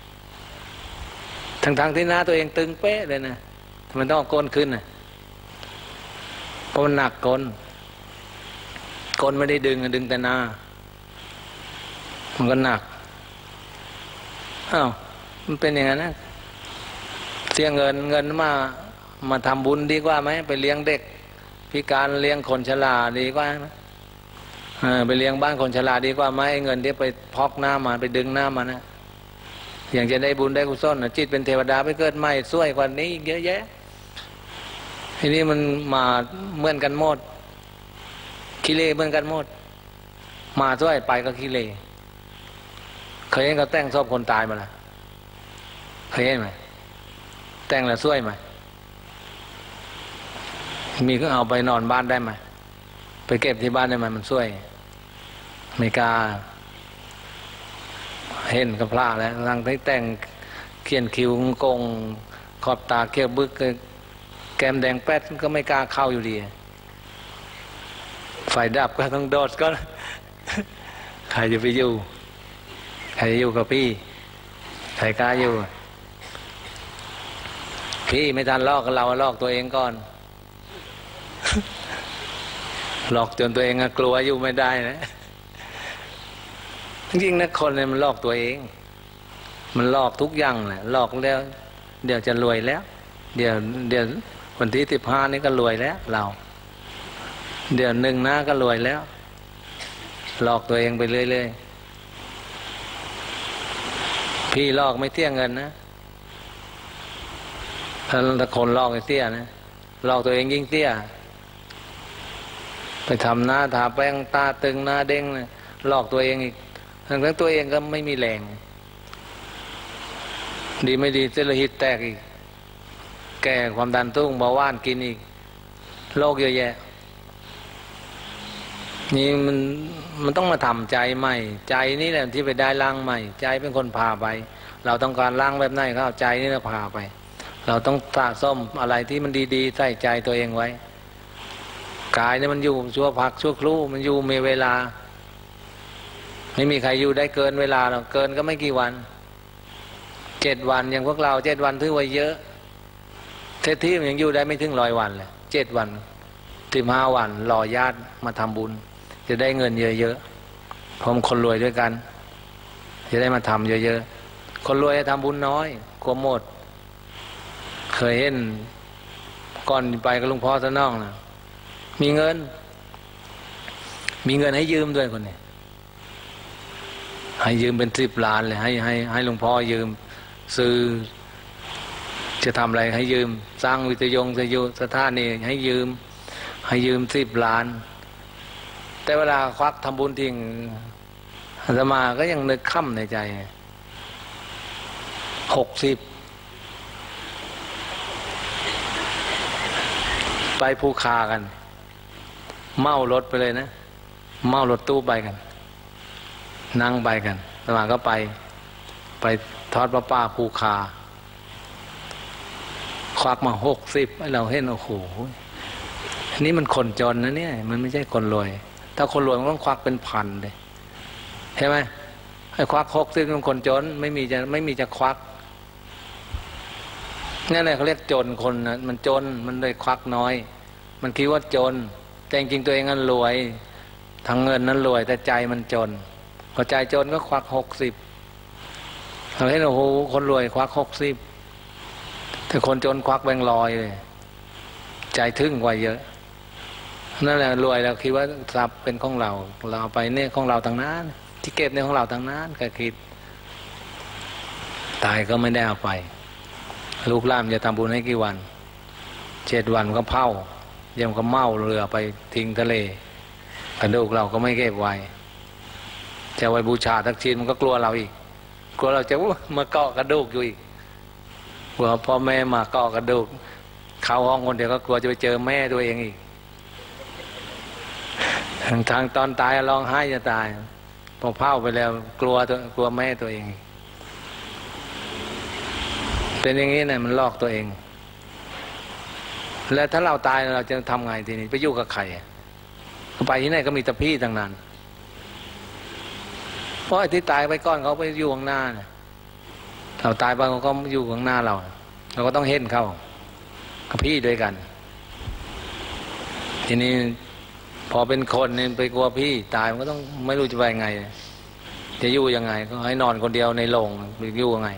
ทั้งๆที่หน้าตัวเองตึงเป๊ะเลยนะมันต้องเอาก้นขึ้นนะเพราะมันหนักก้นก้นไม่ได้ดึงดึงแต่หน้ามันก็หนักอ้าวมันเป็นอย่างนั้นนะเสียเงินเงินมามาทำบุญดีกว่าไหมไปเลี้ยงเด็กพิการเลี้ยงคนชราดีกว่าไหมไปเลี้ยงบ้านคนชราดีกว่าไหมเงินที่ไปพอกหน้ามาไปดึงหน้ามานะอย่างจะได้บุญได้กุศลจิตเป็นเทวดาไปเกิดใหม่สวยกว่านี้เยอะแยะทีนี้มันมาเหมือนกันหมดกิเลสเหมือนกันหมดมาสวยไปก็กิเลสเคยเห็นเขาแต่งศพคนตายมาล่ะเคยเห็นไหมแต่งแล้วสวยไหมมีก็เอาไปนอนบ้านได้ไหมไปเก็บที่บ้านได้ไหมมันสวยไม่กล้าเห็นกับพระแล้วหลังที่แต่งเขียนคิ้วกงขอบตาเขี้ยวบึกแก้มแดงแป๊ดก็ไม่กล้าเข้าอยู่ดีไฟดับก็ต้องโดดก็ใครจะไปอยู่ใครจะอยู่กับพี่ใครกล้าอยู่พี่ไม่ทันลอกเราลอกตัวเองก่อนหลอกจนตัวเองกลัวอยู่ไม่ได้นะจริงๆนะคนเนี่ยมันหลอกตัวเองมันหลอกทุกอย่างแหละหลอกแล้วเดี๋ยวจะรวยแล้วเดี๋ยวเดี๋ยววันที่สิบห้านี่ก็รวยแล้วเราเดี๋ยวหนึ่งหน้าก็รวยแล้วหลอกตัวเองไปเรื่อยๆพี่หลอกไม่เที่ยงเงินนะถ้าถ้าคนหลอกไอ้เตี้ยนะหลอกตัวเองยิ่งเตี้ยไปทำหน้าทาแป้งตาตึงหน้าเด้งนะหลอกตัวเองอีกทั้งทั้งตัวเองก็ไม่มีแรงดีไม่ดีเซลล์ฮิตแตกอีกแก่ความดันสูงเบาหวานกินอีกโรคเยอะแยะนี่มันมันต้องมาทำใจใหม่ใจนี่แหละที่ไปได้ร่างใหม่ใจเป็นคนพาไปเราต้องการร่างแบบไหนก็เอาใจนี่แหละพาไปเราต้องสะสมอะไรที่มันดีๆใส่ใจตัวเองไว้กายนี่มันอยู่ชั่วพักชั่วครู่มันอยู่มีเวลาไม่มีใครอยู่ได้เกินเวลาหรอกเกินก็ไม่กี่วันเจ็ดวันอย่างพวกเราเจ็ดวันถือว่าเยอะเทศที่มันยังอยู่ได้ไม่ถึงร้อยวันเลยเจ็ดวันสิบห้าวันรอญาติมาทำบุญจะได้เงินเยอะๆพร้อมคนรวยด้วยกันจะได้มาทำเยอะๆคนรวยจะทำบุญน้อยกลัวหมดเคยเห็นก่อนไปกับหลวงพ่อซะน้องนะมีเงินมีเงินให้ยืมด้วยคนนี้ให้ยืมเป็นสิบล้านเลยให้ให้ให้หลวงพ่อยืมซื้อจะทำอะไรให้ยืมสร้างวิทยุสยุสถานีให้ยืมให้ยืมสิบล้านแต่เวลาควักทำบุญทิ้งอาตมาก็ยังนึกค่ำในใจหกสิบไปภูคากันเมารถไปเลยนะเมารถตู้ไปกันนั่งไปกันอาตมาก็ไปไปทอดพระป่าภูคาควักมาหกสิบเราเห็นโอ้โหนี่มันคนจนนะเนี่ยมันไม่ใช่คนรวยถ้าคนรวยมันต้องควักเป็นพันเลยใช่ไหมไอ้ควักหกสิบเป็นคนจนไม่มีจะไม่มีจะควักนั่นแหละเขาเรียกจนคนนะมันจนมันเลยควักน้อยมันคิดว่าจนแต่จริงๆตัวเองนั้นรวยทั้งเงินนั้นรวยแต่ใจมันจนพอใจจนก็ควักหกสิบเราเห็นโอ้โหคนรวยควักหกสิบแต่คนจนควักแบงค์ร้อยเลยใจทึ่งกว่าเยอะนั่นแหละรวยแล้วคิดว่าทรัพย์เป็นของเราเราเอาไปเนี่ยของเราทั้งนั้นที่เก็บในของเราทั้งนั้นก็คิดตายก็ไม่ได้เอาไปลูกหลานจะทำบุญให้กี่วันเจ็ดวันก็เผายังก็เมาเรือไปทิ้งทะเลกระดูกเราก็ไม่เก็บไว้จะไว้บูชาทักชิ้นมันก็กลัวเราอีกกลัวเราจะมาเกาะกระดูกอยู่อีกกลัวพ่อแม่มาเกาะกระดูกเข้าห้องคนเดียวก็กลัวจะไปเจอแม่ตัวเองอีกทางตอนตายร้องไห้จะตายพอเผาไปแล้วกลัวตัวกลัวแม่ตัวเองเป็นอย่างนี้นะมันลอกตัวเองแล้วถ้าเราตายเราจะทำไงทีนี้ไปอยู่กับใครไปที่ไหนก็มีแต่พี่ทั้งนั้นเพราะไอ้ที่ตายไปก่อนเขาไปอยู่ข้างหน้าเนี่ยเราตายไปเขาก็อยู่ข้างหน้าเราเราก็ต้องเห็นเขากับพี่ด้วยกันทีนี้พอเป็นคนเนี่ยไปกลัวพี่ตายมันก็ต้องไม่รู้จะไปไงจะอยู่ยังไงก็ให้นอนคนเดียวในโรงหรืออยู่ยังไง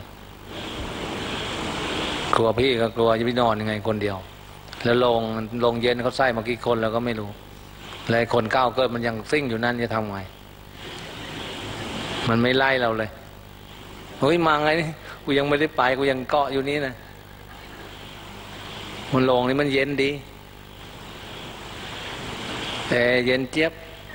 กลัวพี่ก็กลัวจะไปนอนยังไงคนเดียวแล้วโรงโรงเย็นเขาใส่มากี่คนเราก็ไม่รู้เลยคนก้าวเกิดมันยังซิ่งอยู่นั่นจะทำไงมันไม่ไล่เราเลยเฮ้ยมาไงนี่กูยังไม่ได้ไปกูยังเกาะอยู่นี่นะมันโรงนี่มันเย็นดีแต่เย็นเจี๊ยบ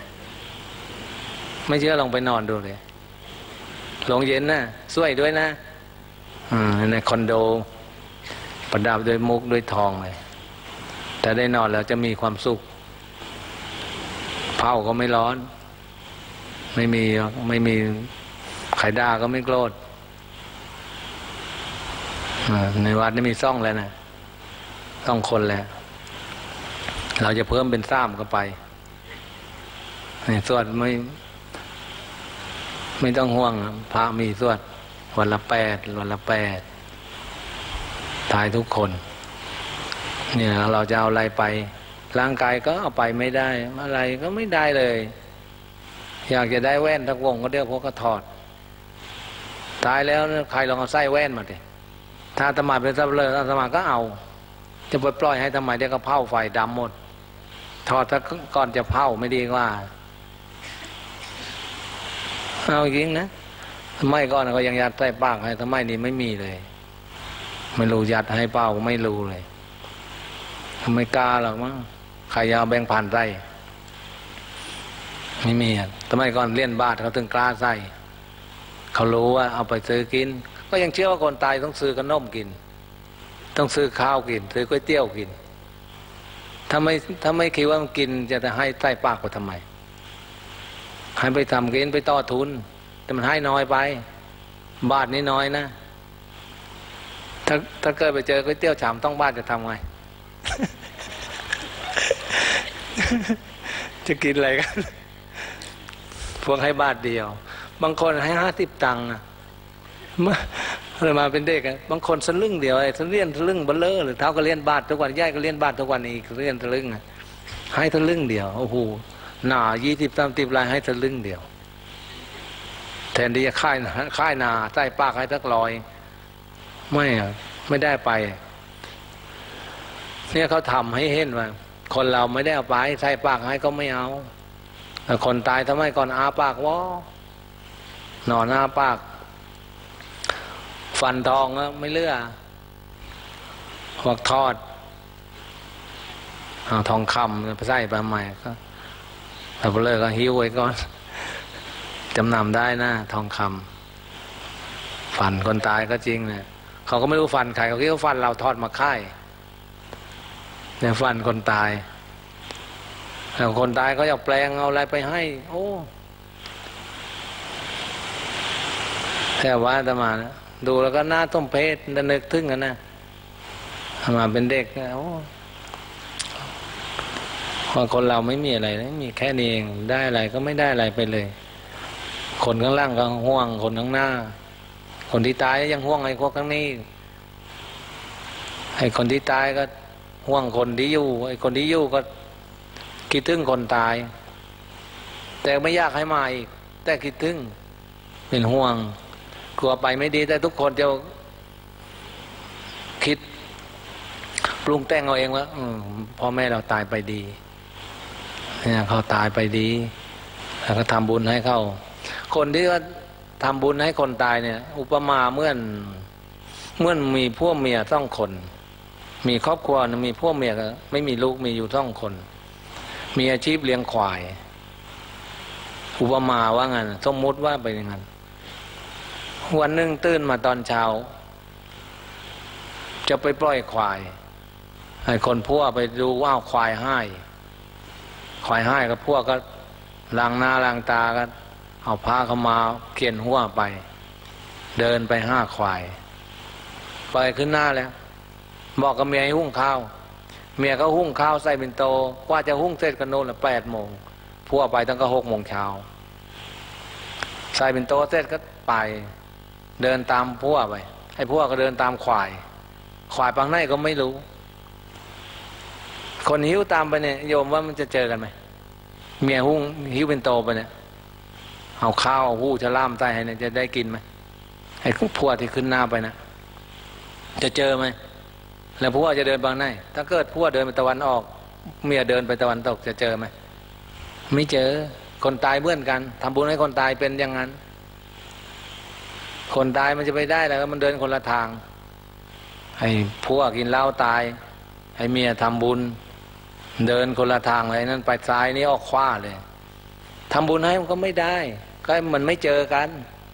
ไม่เชื่อลองไปนอนดูเลยโรงเย็นนะสวยด้วยนะอืมในคอนโดประดับด้วยมุกด้วยทองเลยแต่ได้นอนแล้วจะมีความสุขเผาก็ไม่ร้อนไม่มีไม่มีไข่ด่าก็ไม่โกรธในวัดนี่มีซ่องแล้วนะซ่องคนแล้วเราจะเพิ่มเป็นซ้ำก็ไปสวดไม่ไม่ต้องห่วงพระมีสวดวันละแปดวันละแปดตายทุกคนเนี่ยเราจะเอาอะไรไปร่างกายก็เอาไปไม่ได้อะไรก็ไม่ได้เลยอยากจะได้แว่นทั้งวงก็เดี๋ยวพวกก็ถอดตายแล้วใครลองเอาไส้แว่นมาดิถ้าธรรมะเป็นสับเลยธรรมะก็เอาจะปล่อยให้ทำไมเดี๋ยวก็เผาไฟดำหมดถอดถ้าก่อนจะเผาไม่ดีกว่าเอาจริงนะทำไมก่อนก็ยังยัดใส่ปากให้ทำไมนี่ไม่มีเลยไม่รู้ยัดให้เป้าไม่รู้เลยไม่กล้าหรอกมั้งใครยาวแบ่งผ่านใส่ไม่มีอ่ะทำไมก่อนเลี้ยนบาทเขาถึงกล้าใส่เขารู้ว่าเอาไปซื้อกินก็ยังเชื่อว่าคนตายต้องซื้อขนมกินต้องซื้อข้าวกินซื้อก๋วยเตี๋ยวกินถ้าไม่ถ้าไม่คิดว่ามันกินจะจะให้ใส่ปากไปทำไมให้ไปทำกินไปต่อทุนแต่มันให้น้อยไปบาทนี้น้อยนะถ้าถ้าเกิดไปเจอก๋วยเตี๋ยวชามต้องบาทจะทำไง จะกินอะไรกันพวกให้บาทเดียวบางคนให้ห้าสิบตังค์นะมาเลยมาเป็นเด็กบางคนสลึงเดียวไอ้สเลียนสลึงเบลเลอร์หรือเท้าก็เลียนบาททุกวันย่ายก็เลียนบาททุกวันอีกเลียนสลึงให้สลึงเดียวโอ้โหหนายี่สิบสามสิบลายให้สลึงเดียวแทนที่จะค่ายค่ายนาใต้ปากให้ทักลอยไม่อะไม่ได้ไปเนี่ยเขาทำให้เห็นว่าคนเราไม่ได้เอาไปใส่ปากให้ก็ไม่เอาแต่คนตายทำไมก่อนอาปากวะนอนอาปากฟันทองก็ไม่เลือกหวักทอดเอาทองคำไปใส่ไปใหม่ก็เราเลิกก็หิ้วไว้ก่อนจำนำได้นะทองคำฟันคนตายก็จริงเนี่ยเขาก็ไม่รู้ฟันใครเขาคิดว่าฟันเราทอดมาค่ายเนี่ยฟันคนตายแต่คนตายเขาอยากแปลงเอาอะไรไปให้โอ้แต่ว่าจะมานะดูแล้วก็หน้าต้มเพชรนึกถึงกันนะมาเป็นเด็กโอ้พอคนเราไม่มีอะไรนะมีแค่นี้เองได้อะไรก็ไม่ได้อะไรไปเลยคนข้างล่างก็ห่วงคนข้างหน้าคนที่ตายยังห่วงไอ้พวกข้างนี้ไอ้คนที่ตายก็ห่วงคนที่อยู่ไอ้คนที่อยู่ก็คิดถึงคนตายแต่ไม่อยากให้มาอีกแต่คิดถึงเป็นห่วงกลัวไปไม่ดีแต่ทุกคนจะคิดปรุงแต่งเอาเองว่าพ่อแม่เราตายไปดีเนี่ยเขาตายไปดีแล้วก็ทำบุญให้เขาคนที่ว่าทำบุญให้คนตายเนี่ยอุปมาเหมือนเหมือนมีพวกเมียต้องคนมีครอบครัวมีพวกเมียไม่มีลูกมีอยู่ต้องคนมีอาชีพเลี้ยงควายอุปมาว่างั้นสมมุติว่าไปอย่างนั้นวันหนึ่งตื่นมาตอนเช้าจะไปปล่อยควายให้คนพวกไปดูว่าควายให้ควายให้กับพวกก็ล้างหน้าล้างตาก็เอาผ้าเข้ามาเขียนหัวไปเดินไปห้าควายไปขึ้นหน้าแล้วบอกกับเมียให้หุ้งข้าวเมียก็หุ้งข้าวใส่เป็นโตกว่าจะหุ้งเสร็จกันโน่นละแปดโมงพวกไปตั้งก็หกโมงเช้าใส่เป็นโตเสร็จก็ไปเดินตามพวกไปให้พวกก็เดินตามควายควายปังไหนก็ไม่รู้คนหิ้วตามไปเนี่ยโยมว่ามันจะเจอกันไหมเมียหุ้งหิ้วเป็นโตไปเนี่ยเอาข้าวหู้จะล่ามใต้ให้เนี่ยจะได้กินไหมไอ้พวกที่ขึ้นหน้าไปนะจะเจอไหมแล้วพวกจะเดินบางไหนถ้าเกิดพวกเดินไปตะวันออกเมียเดินไปตะวันตกจะเจอไหมไม่เจอคนตายเบื่อนกันทำบุญให้คนตายเป็นอย่างนั้นคนตายมันจะไปได้แล้วมันเดินคนละทางให้พวกกินเหล้าตายให้เมียทำบุญเดินคนละทางเลยนั่นไปซ้ายนี่ออกขวาเลยทำบุญให้มันก็ไม่ได้ก็มันไม่เจอกัน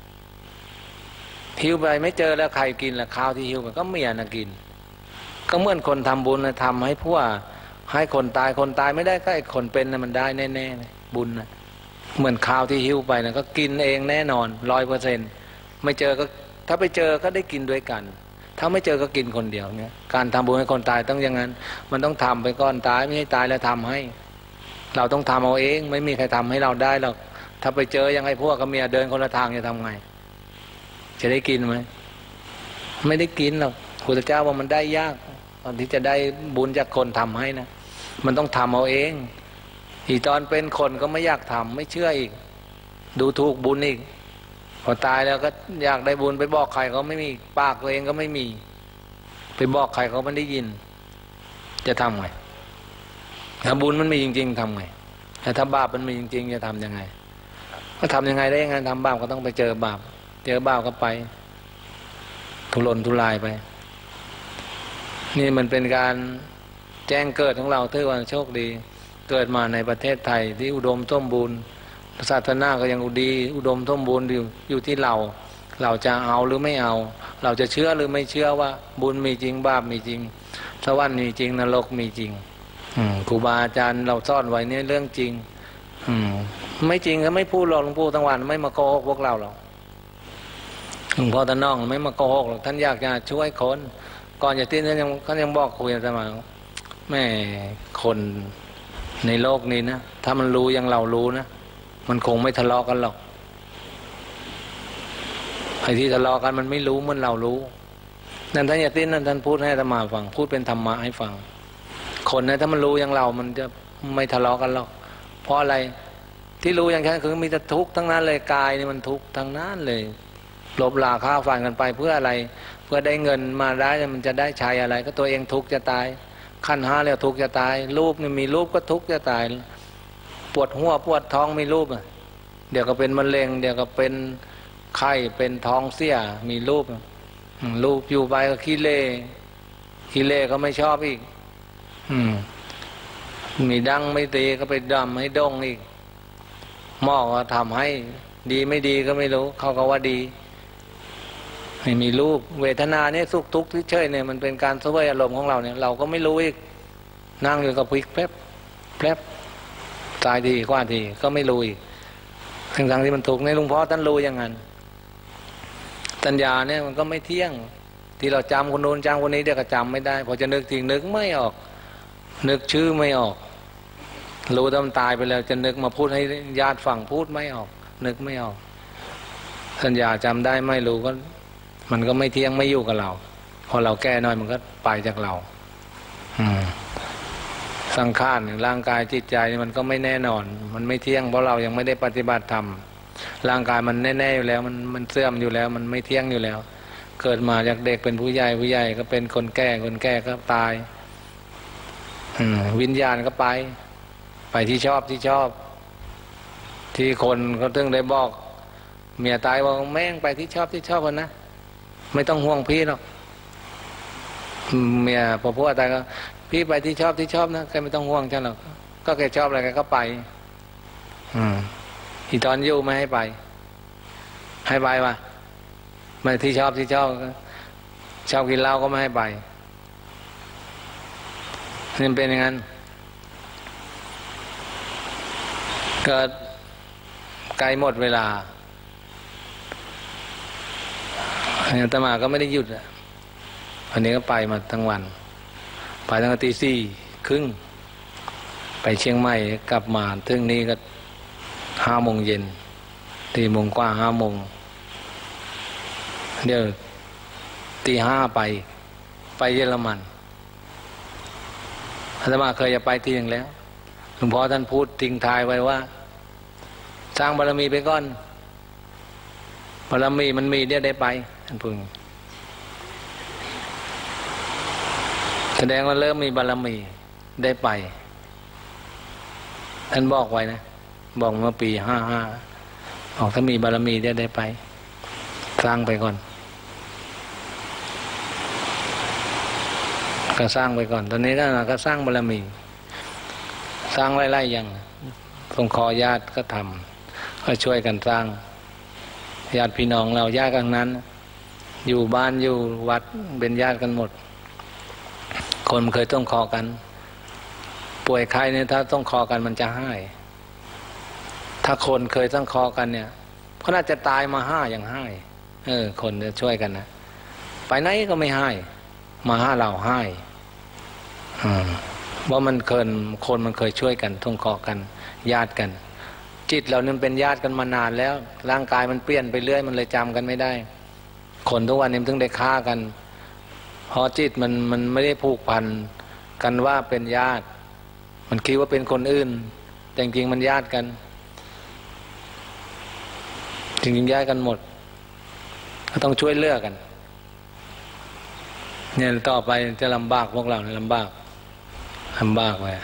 หิวไปไม่เจอแล้วใครกินล่ะข้าวที่หิวมันก็เมียนะกินก็เหมือนคนทำบุญนะทำให้พวกให้คนตายคนตายไม่ได้ก็ไอ้คนเป็นนะมันได้แน่ๆเลยบุญนะเหมือนข้าวที่หิวไปนะก็กินเองแน่นอนร้อยเปอร์เซ็นต์ไม่เจอก็ถ้าไปเจอก็ได้กินด้วยกันถ้าไม่เจอก็กินคนเดียวเนี่ยการทำบุญให้คนตายต้องอย่างนั้นมันต้องทำไปก่อนตายไม่ให้ตายแล้วทำให้เราต้องทำเอาเองไม่มีใครทำให้เราได้หรอกถ้าไปเจอยังไงพวกกับเมียเดินคนละทางจะทำไงจะได้กินไหมไม่ได้กินหรอกพุทธเจ้าว่ามันได้ยากตอนที่จะได้บุญจากคนทำให้นะมันต้องทำเอาเองอีตอนเป็นคนก็ไม่อยากทำไม่เชื่ออีกดูถูกบุญอีกพอตายแล้วก็อยากได้บุญไปบอกใครเขาไม่มีปากตัวเองก็ไม่มีไปบอกใครเขาไม่ได้ยินจะทำไงถ้าบุญมันมีจริงๆทำไงแต่ถ้าบาปมันมีจริงๆจะทำยังไงก็ทำยังไงได้ยังไงทำบาปก็ต้องไปเจอบาปเจอบาปก็ไปทุรนทุรายไปนี่มันเป็นการแจ้งเกิดของเราถือว่าโชคดีเกิดมาในประเทศไทยที่อุดมสมบูรณ์ศาสนาก็ยังอุดีอุดมสมบูรณ์อยู่อยู่ที่เราเราจะเอาหรือไม่เอาเราจะเชื่อหรือไม่เชื่อว่าบุญมีจริงบาปมีจริงสวรรค์มีจริงนรกมีจริงครูบาอาจารย์เราซ่อนไว้เนี่ยเรื่องจริงไม่จริงก็ไม่พูดหรอกหลวงปู่ทั้งวันไม่มาโกหกพวกเราหรอกหลวงพ่อตาน้องไม่มาโกหกหรอกท่านอยากจะช่วยคนก่อนจะทิ้งท่านยังท่านยังบอกคุยกันมาแม่คนในโลกนี้นะถ้ามันรู้อย่างเรารู้นะมันคงไม่ทะเลาะกันหรอกไอ้ที่ทะเลาะกันมันไม่รู้เหมือนเรารู้นั่นท่านอย่าติ้นนั่นท่านพูดให้อาตมาฟังพูดเป็นธรรมะให้ฟังคนนะถ้ามันรู้อย่างเรามันจะไม่ทะเลาะกันหรอกเพราะอะไรที่รู้อย่างแค่คือมีแต่ทุกข์ทั้งนั้นเลยกายนี่มันทุกข์ทั้งนั้นเลยลบลาฆ่าฟันกันไปเพื่ออะไรเพื่อได้เงินมาได้มันจะได้ใช้อะไรก็ตัวเองทุกข์จะตายขั้นห้าแล้วทุกข์จะตายรูปนี่มีรูปก็ทุกข์จะตายปวดหัวปวดท้องมีรูปเดี๋ยวก็เป็นมะเร็งเดี๋ยวก็เป็นไข้เป็นท้องเสียมีรูปรูปอยู่ไปก็ขี้เล่ขี้เล่ก็ไม่ชอบอีกอืมมีดังไม่ตีก็ไปดำให้ดงอีกหมอก็ทำให้ดีไม่ดีก็ไม่รู้เขาก็ว่าดีไม่มีรูปเวทนาเนี่ยสุขทุกข์ที่เฉยเนี่ยมันเป็นการสวยอารมณ์ของเราเนี่ยเราก็ไม่รู้อีกนั่งอยู่กับพลิกแป๊บแป๊บตายทีกว่าทีก็ไม่รู้อีกทั้งทางที่มันถูกในหลวงพ่อท่านรู้อย่างนั้นสัญญาเนี่ยมันก็ไม่เที่ยงที่เราจำคนโน้นจำคนนี้เดี๋ยวก็จำไม่ได้พอจะนึกทีนึกไม่ออกนึกชื่อไม่ออกรู้ว่ามันตายไปแล้วจะนึกมาพูดให้ญาติฟังพูดไม่ออกนึกไม่ออกสัญญาจำได้ไม่รู้ก็มันก็ไม่เที่ยงไม่อยู่กับเราพอเราแก้น้อยมันก็ไปจากเราอืมสังขารร่างกายจิตใจมันก็ไม่แน่นอนมันไม่เที่ยงเพราะเรายังไม่ได้ปฏิบัติธรรมร่างกายมันแน่ๆอยู่แล้วมันมันเสื่อมอยู่แล้วมันไม่เที่ยงอยู่แล้วเกิดมาจากเด็กเป็นผู้ใหญ่ผู้ใหญ่ก็เป็นคนแก่คนแก่ก็ตายวิญญาณก็ไปไปที่ชอบที่ชอบที่คนเขาถึงได้บอกเมียตายบอกแม่งไปที่ชอบที่ชอบกันนะไม่ต้องห่วงพี่หรอกเมียพอพูดตายก็พี่ไปที่ชอบที่ชอบนะแกไม่ต้องห่วงฉันหรอกก็แกชอบอะไรแกก็ไปอืมอีตอนอยู่ไม่ให้ไปให้ไปวะไม่ที่ชอบที่ชอบชอบกินเหล้าก็ไม่ให้ไปนี่เป็นอย่างนั้นเกิดใกล้หมดเวลาอาตมาก็ไม่ได้หยุดอ่ะวันนี้ก็ไปมาทั้งวันไปตั้งแต่ตีสี่ครึ่งไปเชียงใหม่กลับมาถึงนี้ก็ห้าโมงเย็นตีโมงกว่าห้าโมงเดี๋ยวตีห้าไปไปเยอรมันอาตมาเคยจะไปทีหนึ่งแล้วหลวงพ่อท่านพูดทิ้งท้ายไว้ว่าสร้างบารมีไปก่อนบารมีมันมีเดี๋ยวได้ไปท่านพูดแสดงว่าเริ่มมีบารมีได้ไปท่านบอกไว้นะบอกเมื่อปีห้าห้าบอกถ้ามีบารมีเดี๋ยวได้ไปสร้างไปก่อนก็สร้างไปก่อนตอนนี้ก็สร้างบารมีสร้างไล่ๆอย่างสงเคราะห์ญาติก็ทำก็ช่วยกันสร้างญาติพี่น้องเราญาติกันนั้นอยู่บ้านอยู่วัดเป็นญาติกันหมดคนเคยต้องคอกันป่วยไข้เนี่ยถ้าต้องคอกันมันจะให้ถ้าคนเคยต้องคอกันเนี่ยเขาน่าจะตายมาห้าอย่างให้เออคนจะช่วยกันนะไปไหนก็ไม่ให้มาห้าเราให้อืมว่ามันเคยคนมันเคยช่วยกันท่องเคาะกันญาติกันจิตเรานั้นเป็นญาติกันมานานแล้วร่างกายมันเปลี่ยนไปเรื่อยมันเลยจำกันไม่ได้คนทุกวันนี้มันถึงได้ฆ่ากันเพราะจิตมันมันไม่ได้ผูกพันกันว่าเป็นญาติมันคิดว่าเป็นคนอื่นแต่จริงๆมันญาติกันจริงๆญาติกันหมดก็ต้องช่วยเหลือกันเนี่ยต่อไปจะลำบากพวกเราเนี่ยลำบากลำบากเลย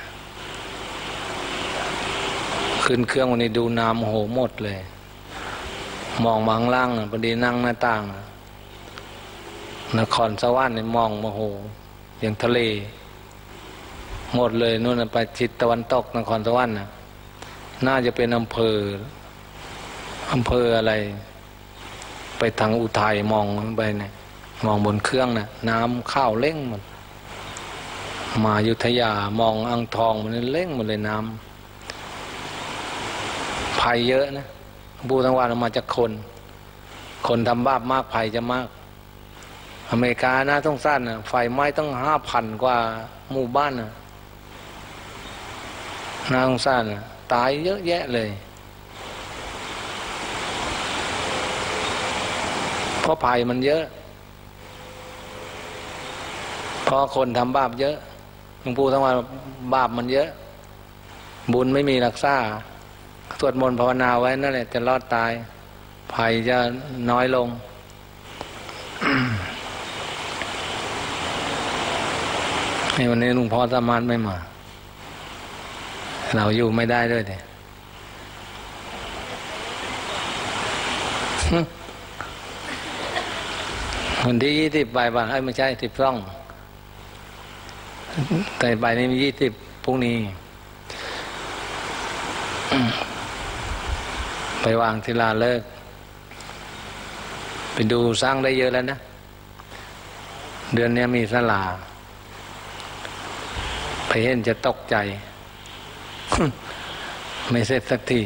ขึ้นเครื่องวันนี้ดูน้ำโหหมดเลยมองมาข้างล่างพอดีนั่งหน้าต่างนครสวรรค์เนี่ยมองมาโหอย่างทะเลหมดเลยนู่นไปทิศตะวันตกนครสวรรค์น่ะน่าจะเป็นอำเภออำเภออะไรไปทางอุทัยมองไปเนี่ยมองบนเครื่องน่ะน้ำข้าวเล่งหมดมาอยุธยามองอ่างทองมันเล่งหมดเลยน้ำภัยเยอะนะบูทั้งวันมาจากคนคนทำบาปมากภัยจะมากอเมริกานะต้องสั้นนะไฟไหม้ต้องห้าพันกว่าหมู่บ้านนะน่าสงสารนะตายเยอะแยะเลยเพราะภัยมันเยอะเพราะคนทำบาปเยอะหลวงปู่ทั้งวันบาปมันเยอะบุญไม่มีรักษาสวดมนต์ภาวนาไว้นั่นแหละจะรอดตายภัยจะน้อยลง ในวันนี้หลวงพ่อสามารถไม่มาเราอยู่ไม่ได้ด้วยเนี่ยวันที่ยี่สิบไปบ้างไอ้ไม่ใช่สิบสองแต่ไปนี่มียี่สิบพรุ่งนี้ไปวางศิลาฤกษ์ไปดูสร้างได้เยอะแล้วนะเดือนนี้มีศาลาไปเห็นจะตกใจไม่เสร็จสักที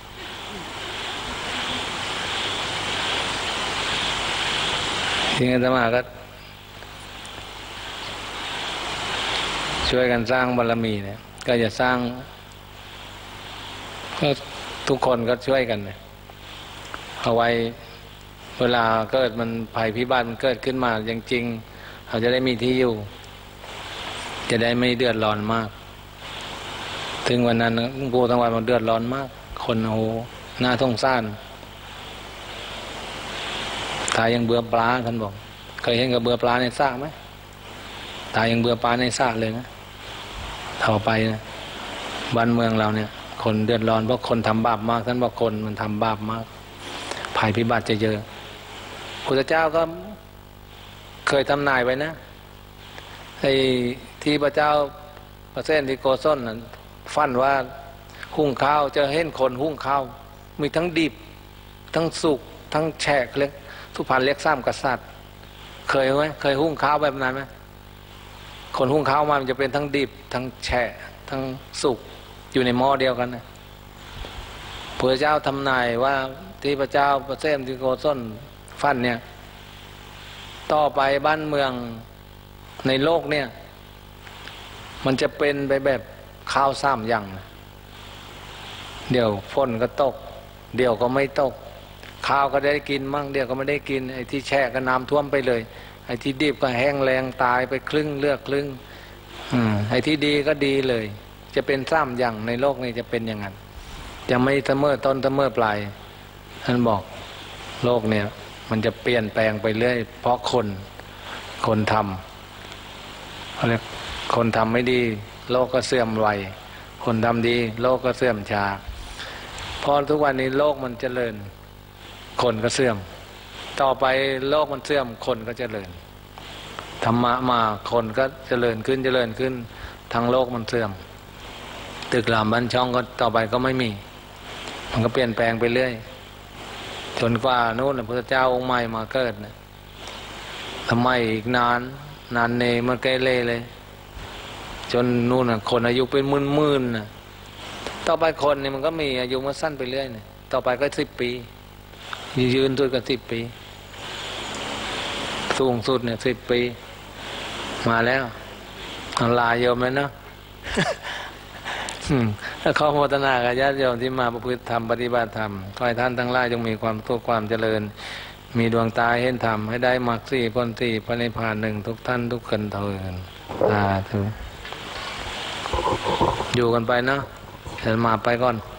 ทีนี้อาตมาก็ช่วยกันสร้างบารมีเนี่ยก็จะสร้างก็ทุกคนก็ช่วยกันเนี่ยเอาไว้เวลาเกิดมันภัยพิบัติมันเกิดขึ้นมาจริงๆเขาจะได้มีที่อยู่จะได้ไม่เดือดร้อนมากถึงวันนั้นหลวงปู่ทั้งวันมันเดือดร้อนมากคนโอ้โหน่าสงสารตายยังเบื่อปลาท่านบอกเคยเห็นกับเบื่อปลาในสระไหมตายยังเบื่อปลาในสระเลยนะทต่อไปนะบ้านเมืองเราเนี่ยคนเดือดร้อนเพราะคนทำบาปมากท่านบอกคนมันทำบาปมากภัยพิบัติจะเยอะพุทธเจ้าก็เคยทำนายไว้นะไอ้ที่พระเจ้าพระเส้นที่โกศลนั้นฟันว่าหุงข้าวจะเห็นคนหุงข้าวมีทั้งดิบทั้งสุกทั้งแฉะเล็กทุพพรรณเรียกซ้ำกษัตริย์เคยไหมเคยหุงข้าวแบบนั้นไหมคนหุงข้าวมันจะเป็นทั้งดิบทั้งแฉะทั้งสุกอยู่ในหม้อเดียวกันนะพระเจ้าทำนายว่าที่พระเจ้าพระเส้นที่โกศลฟันเนี่ยต่อไปบ้านเมืองในโลกเนี่ยมันจะเป็นไปแบบข้าวซ้ำอย่างเดี๋ยวฝนก็ตกเดี๋ยวก็ไม่ตกข้าวก็ได้กินมั่งเดี๋ยวก็ไม่ได้กินไอ้ที่แช่ก็น้ำท่วมไปเลยไอ้ที่ดิบก็แห้งแรงตายไปครึ่งเลือกครึ่งอืมไอ้ที่ดีก็ดีเลยจะเป็นซ้ำอย่างในโลกนี้จะเป็นอย่างนั้นจะไม่เสมอต้นเสมอปลายท่านบอกโลกเนี่ยมันจะเปลี่ยนแปลงไปเรื่อยเพราะคนคนทำเขาเรียกคนทำไม่ดีโลกก็เสื่อมไวคนทำดีโลกก็เสื่อมช้าพอทุกวันนี้โลกมันเจริญคนก็เสื่อมต่อไปโลกมันเสื่อมคนก็เจริญธรรมะมาคนก็เจริญขึ้นเจริญขึ้นทั้งโลกมันเสื่อมตึกรามบ้านช่องก็ต่อไปก็ไม่มีมันก็เปลี่ยนแปลงไปเรื่อยจนกว่านู้นพระเจ้าองค์ใหม่มาเกิดนะทำไมอีกนานนานเนมาเกเรเลยจนนู่นคนอายุเป็นหมื่นๆนะต่อไปคนนี่มันก็มีอายุมันสั้นไปเรื่อยนะต่อไปก็สิบปียืนสุดก็สิบปีสูงสุดเนี่ยสิบปีมาแล้วลาโยมเลยเนาะ ถ้าขอโมทนากับญาติโยมที่มาประพฤติธรรมปฏิบัติธรรมขอให้ท่านทั้งหลายจงมีความสุขความเจริญมีดวงตาเห็นธรรมให้ได้มรรคสี่ผลสี่พระนิพพานหนึ่งทุกท่านทุกคนเถิดสาธุอยู่กันไปเนาะเดี๋ยวมาไปก่อน